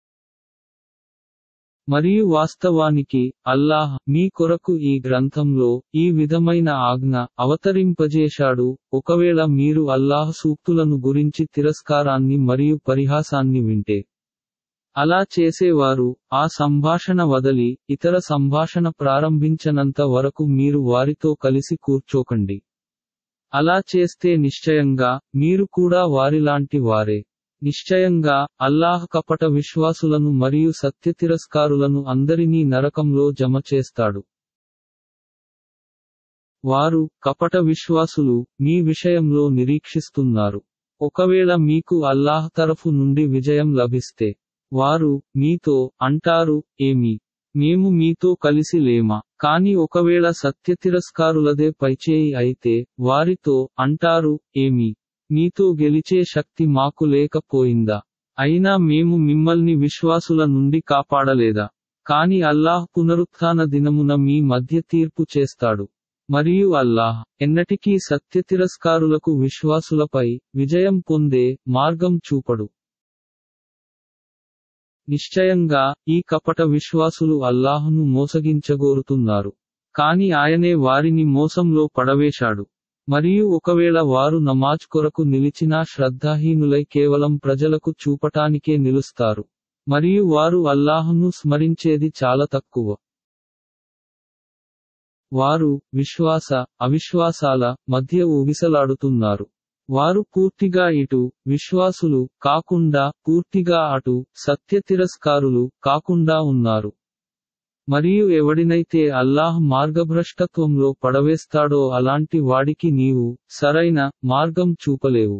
Speaker 1: మరియు వాస్తవానికి అల్లాహ్ మీ కొరకు ఈ గ్రంథంలో ఈ విధమైన ఆజ్ఞ అవతరింపజేశాడు. ఒకవేళ మీరు అల్లాహ్ సూక్తులను గురించి తిరస్కారాన్ని మరియు పరిహాసాన్ని వింటే, అలా చేసేవారు ఆ సంభాషణ వదలి ఇతర సంభాషణ ప్రారంభించనంత వరకు మీరు వారితో కలిసి కూర్చోకండి. అలా చేస్తే నిశ్చయంగా మీరు కూడా వారిలాంటి వారే. నిశ్చయంగా అల్లాహ్ కపట విశ్వాసులను మరియు సత్యతిరస్కారులను అందరినీ నరకంలో జమ చేస్తాడు. వారు కపట విశ్వాసులు మీ విషయంలో నిరీక్షిస్తున్నారు. ఒకవేళ మీకు అల్లాహ్ తరఫు నుండి విజయం లభిస్తే, వారు మీతో అంటారు, ఏమి, మేము మీతో కలిసి లేమా? కాని ఒకవేళ సత్యతిరస్కారులదే పైచేయి అయితే, వారితో అంటారు, ఏమి, మీతో గెలిచే శక్తి మాకు లేకపోయిందా? అయినా మేము మిమ్మల్ని విశ్వాసుల నుండి కాపాడలేదా? కాని అల్లాహ్ పునరుత్థాన దినమున మీ మధ్య తీర్పు చేస్తాడు. మరియు అల్లాహ్ ఎన్నటికీ సత్యతిరస్కారులకు విశ్వాసులపై విజయం పొందే మార్గం చూపడు. నిశ్చయంగా ఈ కపట విశ్వాసులు అల్లాహును మోసగించగోరుతున్నారు. కాని ఆయనే వారిని మోసంలో పడవేశాడు. మరియు ఒకవేళ వారు నమాజ్ కొరకు నిలిచినా శ్రద్ధాహీనులై కేవలం ప్రజలకు చూపటానికే నిలుస్తారు. మరియు వారు అల్లాహును స్మరించేది చాలా తక్కువ. వారు విశ్వాస అవిశ్వాసాల మధ్య ఊగిసలాడుతున్నారు. వారు పూర్తిగా ఇటు విశ్వాసులు కాకుండా పూర్తిగా అటు సత్యతిరస్కారులు కాకుండా ఉన్నారు. మరియు ఎవడినైతే అల్లాహ్ మార్గభ్రష్టత్వంలో పడవేస్తాడో అలాంటి వాడికి నీవు సరైన మార్గం చూపలేవు.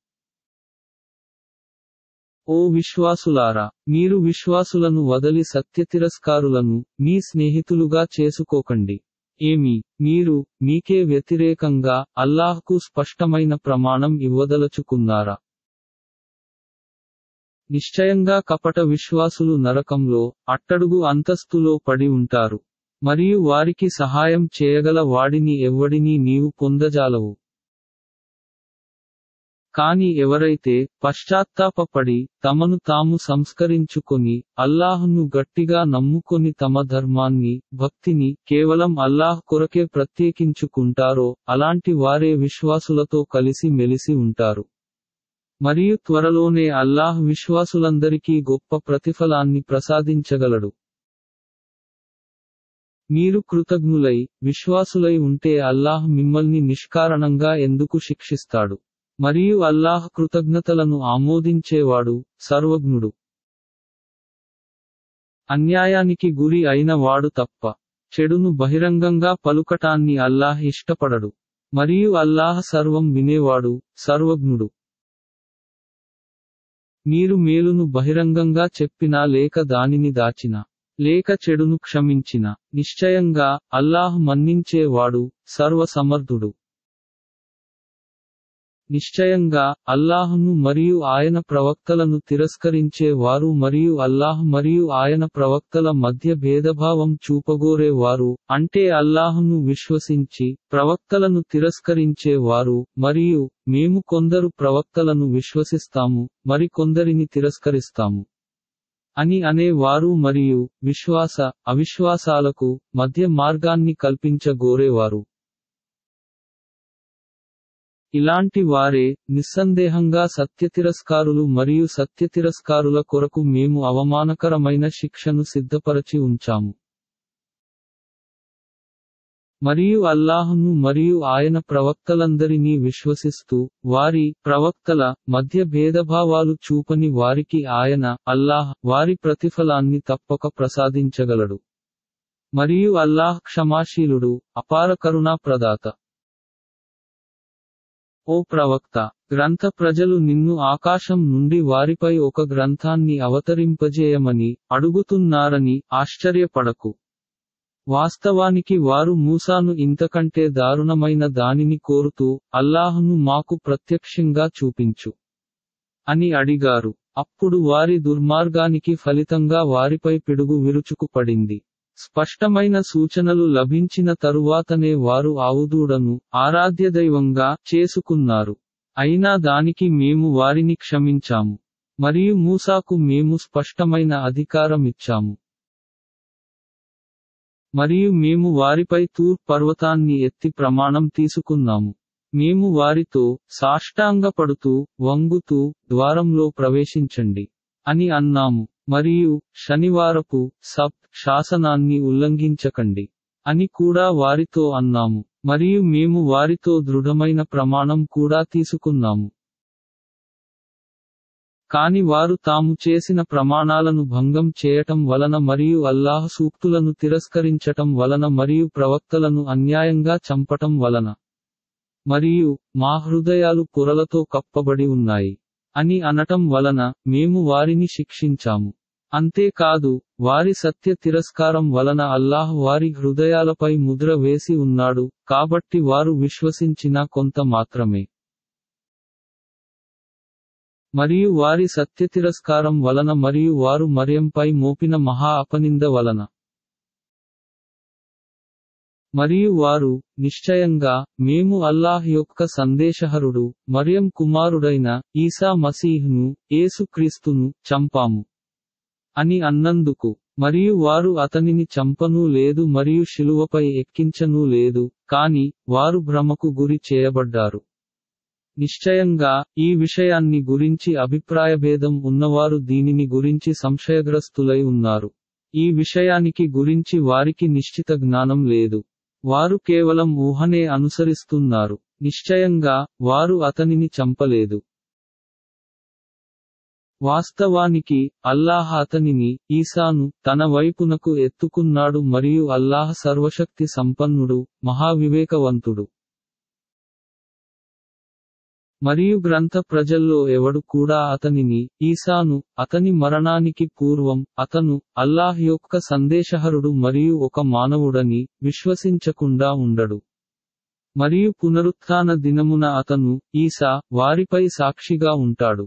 Speaker 1: ఓ విశ్వాసులారా, మీరు విశ్వాసులను వదలి సత్యతిరస్కారులను మీ స్నేహితులుగా చేసుకోకండి. ఏమి, మీరు మీకే వ్యతిరేకంగా అల్లాహ్కు స్పష్టమైన ప్రమాణం ఇవ్వదలచుకున్నారా? నిశ్చయంగా కపట విశ్వాసులు నరకంలో అట్టడుగు అంతస్తులో పడి ఉంటారు. మరియు వారికి సహాయం చేయగల వాడిని ఎవ్వడినీ నీవు పొందజాలవు. కాని ఎవరైతే పశ్చాత్తాపపడి తమను తాము సంస్కరించుకొని అల్లాహ్ను గట్టిగా నమ్ముకొని తమ ధర్మాన్ని భక్తిని కేవలం అల్లాహ్ కొరకే ప్రత్యేకించుకుంటారో అలాంటి వారే విశ్వాసులతో కలిసి మెలిసి ఉంటారు. మరియు త్వరలోనే అల్లాహ్ విశ్వాసులందరికీ గొప్ప ప్రతిఫలాన్ని ప్రసాదించగలడు. మీరు కృతజ్ఞులై, విశ్వాసులై ఉంటే అల్లాహ్ మిమ్మల్ని నిష్కారణంగా ఎందుకు శిక్షిస్తాడు? మరియు అల్లాహ్ కృతజ్ఞతలను ఆమోదించేవాడు, సర్వజ్ఞుడు. అన్యాయానికి గురి అయిన వాడు తప్ప చెడును బహిరంగంగా పలుకటాన్ని అల్లాహ్ ఇష్టపడడు. మరియు అల్లాహ్ సర్వం వినేవాడు, సర్వజ్ఞుడు. మీరు మేలును బహిరంగంగా చెప్పినా లేక దానిని దాచినా, లేక చెడును క్షమించినా, నిశ్చయంగా అల్లాహ్ మన్నించేవాడు, సర్వసమర్థుడు. నిశ్చయంగా అల్లాహ్ను మరియు ఆయన ప్రవక్తలను తిరస్కరించే వారు మరియు అల్లాహ్ మరియు ఆయన ప్రవక్తల మధ్య భేదభావం చూపగోరే వారు, అంటే అల్లాహ్ను విశ్వసించి ప్రవక్తలను తిరస్కరించే వారు, మరియు మేము కొందరు ప్రవక్తలను విశ్వసిస్తాము, మరి కొందరిని తిరస్కరిస్తాము అని అనే వారు మరియు విశ్వాస అవిశ్వాసాలకు మధ్య మార్గాన్ని కల్పించగోరేవారు. ఇలాంటి వారే నిస్సందేహంగా సత్యతిరస్కారులు మరియు సత్యతిరస్కారుల కొరకు మేము అవమానకరమైన శిక్షను సిద్ధపరచి ఉంచాము. మరియు అల్లాహ్ను మరియు ఆయన ప్రవక్తలందరినీ విశ్వసిస్తూ, వారి ప్రవక్తల మధ్య భేదభావాలు చూపని వారికి ఆయన అల్లాహ్ వారి ప్రతిఫలాన్ని తప్పక ప్రసాదించగలడు. మరియు అల్లాహ్ క్షమాశీలుడు, అపార కరుణా ప్రదాత. ఓ ప్రవక్త, గ్రంథ ప్రజలు నిన్ను ఆకాశం నుండి వారిపై ఒక గ్రంథాన్ని అవతరింపజేయమని అడుగుతున్నారని ఆశ్చర్యపడకు. వాస్తవానికి వారు మూసాను ఇంతకంటే దారుణమైన దానిని కోరుతూ, అల్లాహ్ను మాకు ప్రత్యక్షంగా చూపించు అని అడిగారు. అప్పుడు వారి దుర్మార్గానికి ఫలితంగా వారిపై పిడుగు విరుచుకుపడింది. స్పష్టమైన సూచనలు లభించిన తరువాతనే వారు ఆవుదూడను ఆరాధ్యదైవంగా చేసుకున్నారు. అయినా దానికి మేము వారిని క్షమించాము. మరియు మూసాకు మేము స్పష్టమైన అధికారమిచ్చాము. మరియు మేము వారిపై తూర్ పర్వతాన్ని ఎత్తి ప్రమాణం తీసుకున్నాము. మేము వారితో సాష్టాంగపడుతూ, వంగుతూ, ద్వారంలో ప్రవేశించండి అని అన్నాము. మరియు శనివారపు సబ్ శాసనాన్ని ఉల్లంఘించకండి అని కూడా వారితో అన్నాము. మరియు మేము వారితో దృఢమైన ప్రమాణం కూడా తీసుకున్నాము. కాని వారు తాము చేసిన ప్రమాణాలను భంగం చేయటం వలన మరియు అల్లాహ్ సూక్తులను తిరస్కరించటం వలన మరియు ప్రవక్తలను అన్యాయంగా చంపటం వలన, మరియు మా హృదయాలు పొరలతో కప్పబడి ఉన్నాయి అని అనటం వలన మేము వారిని శిక్షించాము. అంతేకాదు, వారి సత్య తిరస్కారం వలన అల్లాహ్ వారి హృదయాలపై ముద్ర వేసి ఉన్నాడు, కాబట్టి వారు విశ్వసించినా కొంత మాత్రమే. మరియు వారి సత్యతిరస్కారం వలన మరియు వారు మర్యంపై మోపిన మహా అపనింద వలన. మరియు వారు, నిశ్చయంగా మేము అల్లాహ్ యొక్క సందేశహరుడు, మర్యం కుమారుడైన ఈసా మసీహ్ను, యేసుక్రీస్తును చంపాము అని అన్నందుకు. మరియు వారు అతనిని చంపనూ లేదు మరియు శిలువపై ఎక్కించనూ లేదు, కాని వారు భ్రమకు గురి చేయబడ్డారు. నిశ్చయంగా ఈ విషయాన్ని గురించి అభిప్రాయభేదం ఉన్నవారు దీనిని గురించి సంశయగ్రస్తులై ఉన్నారు. ఈ విషయానికి గురించి వారికి నిశ్చిత జ్ఞానం లేదు. వారు కేవలం ఊహనే అనుసరిస్తున్నారు. నిశ్చయంగా వారు అతనిని చంపలేదు. వాస్తవానికి అల్లాహ్ అతనిని, ఈసాను, తన వైపునకు ఎత్తుకున్నాడు మరియు అల్లాహ్ సర్వశక్తి సంపన్నుడు, మహావివేకవంతుడు. మరియు గ్రంథ ప్రజల్లో ఎవడు కూడా అతనిని, ఈసాను, అతని మరణానికి పూర్వం, అతను అల్లాహ్ యొక్క సందేశహరుడు మరియు ఒక మానవుడని విశ్వసించకుండా ఉండడు. మరియు పునరుత్థాన దినమున అతను, ఈసా, వారిపై సాక్షిగా ఉంటాడు.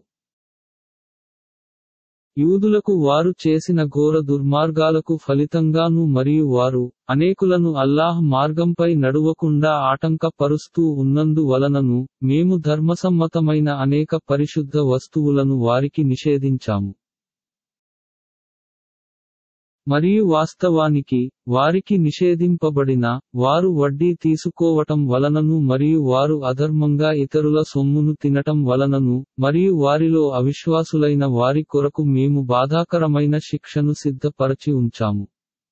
Speaker 1: యూదులకు వారు చేసిన ఘోర దుర్మార్గాలకు ఫలితంగాను మరియు వారు, అనేకులను అల్లాహ్ మార్గంపై నడువకుండా ఆటంకపరుస్తూ ఉన్నందు వలనను, మేము ధర్మసమ్మతమైన అనేక పరిశుద్ధ వస్తువులను వారికి నిషేధించాము. మరియు వాస్తవానికి, వారికి నిషేధింపబడిన, వారు వడ్డీ తీసుకోవటం వలనను మరియు వారు అధర్మంగా ఇతరుల సొమ్మును తినటం వలనను, మరియు వారిలో అవిశ్వాసులైన వారి కొరకు మేము బాధాకరమైన శిక్షను సిద్ధపరచి ఉంచాము.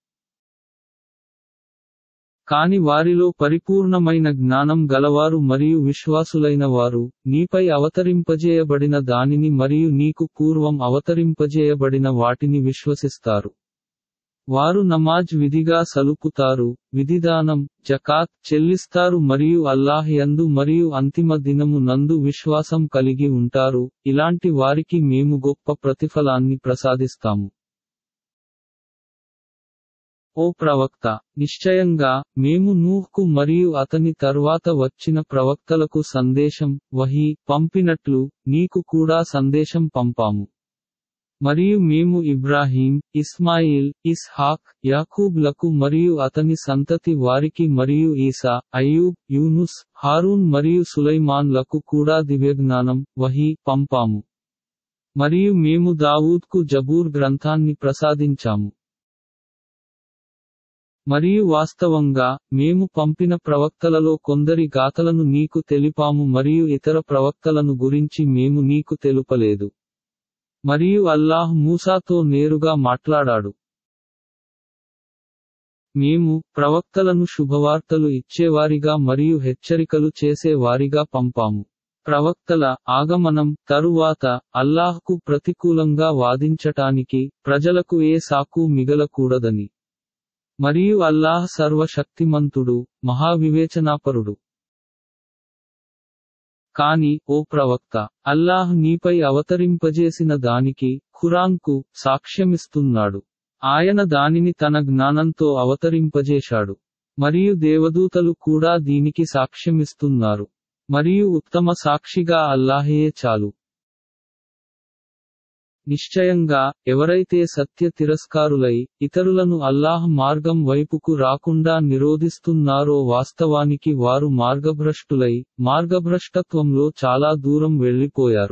Speaker 1: కాని వారిలో పరిపూర్ణమైన జ్ఞానం గలవారు మరియు విశ్వాసులైన వారు, నీపై అవతరింపజేయబడిన దానిని మరియు నీకు పూర్వం అవతరింపజేయబడిన వాటిని విశ్వసిస్తారు. వారు నమాజ్ విధిగా సలుపుతారు, విధిదానం, జకాత్ చెల్లిస్తారు మరియు అల్లాహ్ యందు మరియు అంతిమ దినము నందు విశ్వాసం కలిగి ఉంటారు. ఇలాంటి వారికి మేము గొప్ప ప్రతిఫలాన్ని ప్రసాదిస్తాము. ఓ ప్రవక్త, నిశ్చయంగా, మేము నూహ్కు మరియు అతని తర్వాత వచ్చిన ప్రవక్తలకు సందేశం, వహీ, పంపినట్లు, నీకు కూడా సందేశం పంపాము. మరియు మేము ఇబ్రాహీం, ఇస్మాయిల్, ఇస్హాక్, యాకూబ్లకు మరియు అతని సంతతి వారికి మరియు ఈసా, అయ్యూబ్, యూనుస్, హారూన్ మరియు సులైమాన్ లకు కూడా దివ్యజ్ఞానం, వహీ, పంపాము. మరియు మేము దావూద్కు జబూర్ గ్రంథాన్ని ప్రసాదించాము. మరియు వాస్తవంగా, మేము పంపిన ప్రవక్తలలో కొందరి గాథలను నీకు తెలిపాము మరియు ఇతర ప్రవక్తలను గురించి మేము నీకు తెలుపలేదు. మరియు అల్లాహ్ మూసాతో నేరుగా మాట్లాడాడు. మేము, ప్రవక్తలను శుభవార్తలు ఇచ్చేవారిగా మరియు హెచ్చరికలు చేసే వారిగా పంపాము. ప్రవక్తల ఆగమనం తరువాత, అల్లాహ్కు ప్రతికూలంగా వాదించటానికి, ప్రజలకు ఏ సాకు మిగలకూడదని. మరియు అల్లాహ్ సర్వశక్తిమంతుడు, మహావివేచనాపరుడు. కాని, ఓ ప్రవక్త, అల్లాహ్ నీపై అవతరింపజేసిన దానికి, ఖురాన్కు, సాక్ష్యమిస్తున్నాడు. ఆయన దానిని తన జ్ఞానంతో అవతరింపజేశాడు. మరియు దేవదూతలు కూడా దీనికి సాక్ష్యమిస్తున్నారు. మరియు ఉత్తమ సాక్షిగా అల్లాహే చాలు. నిశ్చయంగా, ఎవరైతే సత్య తిరస్కారులై, ఇతరులను అల్లాహ్ మార్గం వైపుకు రాకుండా నిరోధిస్తున్నారో వాస్తవానికి వారు మార్గభ్రష్టులై, మార్గభ్రష్టత్వంలో చాలా దూరం వెళ్ళిపోయారు.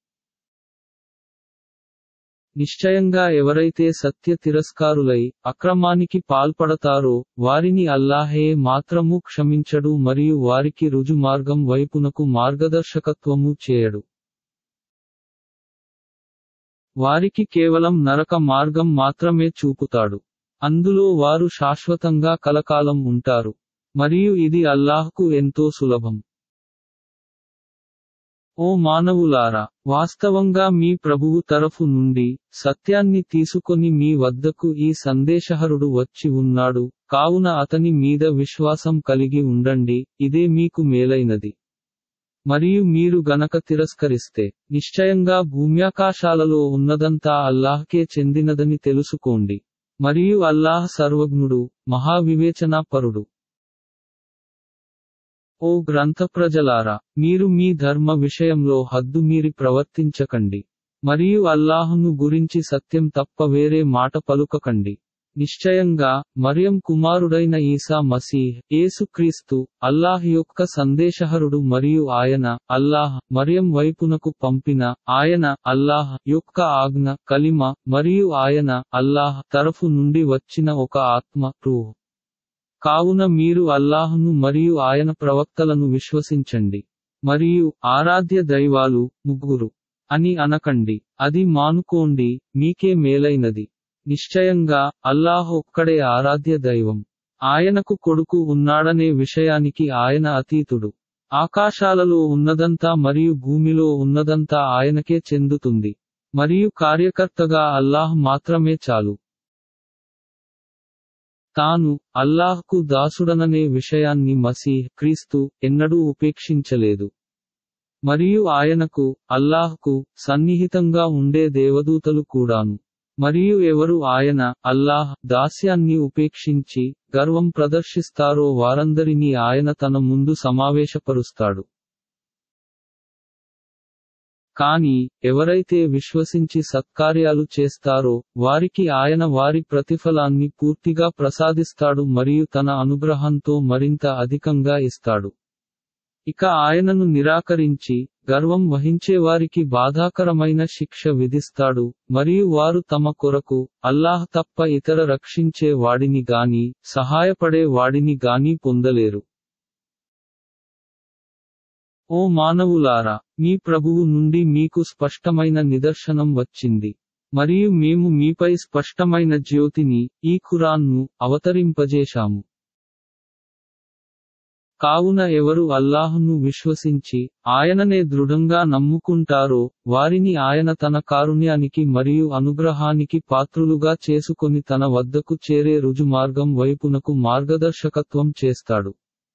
Speaker 1: నిశ్చయంగా ఎవరైతే సత్య తిరస్కారులై, అక్రమానికి పాల్పడతారో, వారిని అల్లాహే మాత్రము క్షమించడు మరియు వారికి రుజుమార్గం వైపునకు మార్గదర్శకత్వము చేయడు. వారికి కేవలం నరక మార్గం మాత్రమే చూపుతాడు. అందులో వారు శాశ్వతంగా కలకాలం ఉంటారు. మరియు ఇది అల్లాహ్కు ఎంతో సులభం. ఓ మానవులారా, వాస్తవంగా మీ ప్రభువు తరఫు నుండి, సత్యాన్ని తీసుకొని మీ వద్దకు ఈ సందేశహరుడు వచ్చి ఉన్నాడు, కావున అతని మీద విశ్వాసం కలిగి ఉండండి, ఇదే మీకు మేలైనది. మరియు మీరు గనక తిరస్కరిస్తే, నిశ్చయంగా భూమ్యాకాశాలలో ఉన్నదంతా అల్లాహ్కే చెందినదని తెలుసుకోండి. మరియు అల్లాహ్ సర్వజ్ఞుడు, మహావివేచనాపరుడు. ఓ గ్రంథ ప్రజలారా, మీరు మీ ధర్మ విషయంలో హద్దుమీరి ప్రవర్తించకండి. మరియు అల్లాహును గురించి సత్యం తప్ప వేరే మాట పలుకకండి. నిశ్చయంగా, మర్యం కుమారుడైన ఈసా మసీహ్, యేసుక్రీస్తు, అల్లాహ్ యొక్క సందేశహరుడు మరియు ఆయన, అల్లాహ్, మర్యం వైపునకు పంపిన, ఆయన, అల్లాహ్ యొక్క ఆజ్ఞ, కలిమ, మరియు ఆయన, అల్లాహ్ తరఫు నుండి వచ్చిన ఒక ఆత్మ, రూహ్. కావున మీరు అల్లాహ్ను మరియు ఆయన ప్రవక్తలను విశ్వసించండి. మరియు, ఆరాధ్య దైవాలు, ముగ్గురు అని అనకండి, అది మానుకోండి, మీకే మేలైనది. నిశ్చయంగా, అల్లాహ్ ఒక్కడే ఆరాధ్య దైవం. ఆయనకు కొడుకు ఉన్నాడనే విషయానికి ఆయన అతీతుడు. ఆకాశాలలో ఉన్నదంతా మరియు భూమిలో ఉన్నదంతా ఆయనకే చెందుతుంది. మరియు కార్యకర్తగా అల్లాహ్ మాత్రమే చాలు. తాను, అల్లాహ్కు దాసుడననే విషయాన్ని మసీహ్, క్రీస్తు, ఎన్నడూ ఉపేక్షించలేదు. మరియు ఆయనకు, అల్లాహ్కు, సన్నిహితంగా ఉండే దేవదూతలు కూడాను. మరియు ఎవరు ఆయన, అల్లాహ్, దాస్యాన్ని ఉపేక్షించి, గర్వం ప్రదర్శిస్తారో వారందరినీ ఆయన తన ముందు సమావేశపరుస్తాడు. కానీ, ఎవరైతే విశ్వసించి సత్కార్యాలు చేస్తారో, వారికి ఆయన వారి ప్రతిఫలాన్ని పూర్తిగా ప్రసాదిస్తాడు మరియు తన అనుగ్రహంతో మరింత అధికంగా ఇస్తాడు. ఇక ఆయనను నిరాకరించి, గర్వం వహించేవారికి బాధాకరమైన శిక్ష విధిస్తాడు, మరియు వారు తమ కొరకు అల్లాహ్ తప్ప ఇతర రక్షించే వాడిని గాని సహాయపడే వాడిని గాని పొందలేరు. ఓ మానవులారా, మీ ప్రభువు నుండి మీకు స్పష్టమైన నిదర్శనం వచ్చింది. మరియు మేము మీపై స్పష్టమైన జ్యోతిని, ఈ ఖురాన్ను, అవతరింపజేశాము. కావున ఎవరు అల్లాహ్ను విశ్వసించి, ఆయననే దృఢంగా నమ్ముకుంటారో, వారిని ఆయన తన కారుణ్యానికి మరియు అనుగ్రహానికి పాత్రులుగా చేసుకొని తన వద్దకు చేరే రుజుమార్గం వైపునకు మార్గదర్శకత్వం చేస్తాడు.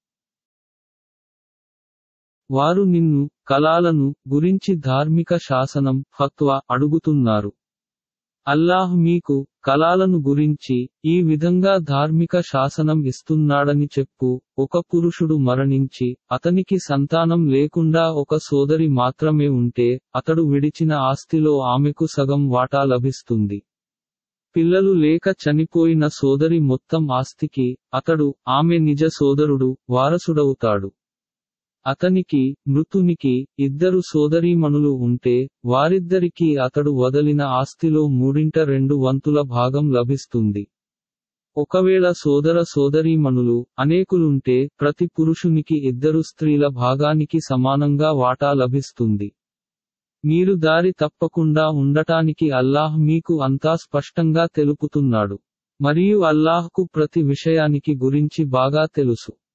Speaker 1: వారు నిన్ను, కలాలను గురించి ధార్మిక శాసనం, ఫత్వా అడుగుతున్నారు. అల్లాహ్ మీకు, కలాలను గురించి, ఈ విధంగా ధార్మిక శాసనం ఇస్తున్నాడని చెప్పు. ఒక పురుషుడు మరణించి, అతనికి సంతానం లేకుండా ఒక సోదరి మాత్రమే ఉంటే, అతడు విడిచిన ఆస్తిలో ఆమెకు సగం వాటా లభిస్తుంది. పిల్లలు లేక చనిపోయిన సోదరి మొత్తం ఆస్తికి, అతడు, ఆమె నిజ సోదరుడు, వారసుడవుతాడు. అతనికి, మృతునికి, ఇద్దరు సోదరీమణులు ఉంటే, వారిద్దరికీ అతడు వదలిన ఆస్తిలో మూడింట రెండు వంతుల భాగం లభిస్తుంది. ఒకవేళ సోదర సోదరీమణులు అనేకులుంటే, ప్రతి పురుషునికి ఇద్దరు స్త్రీల భాగానికి సమానంగా వాటా లభిస్తుంది. మీరు దారి తప్పకుండా ఉండటానికి అల్లాహ్ మీకు అంతా స్పష్టంగా తెలుపుతున్నాడు. మరియు అల్లాహ్కు ప్రతి విషయానికి గురించి బాగా తెలుసు.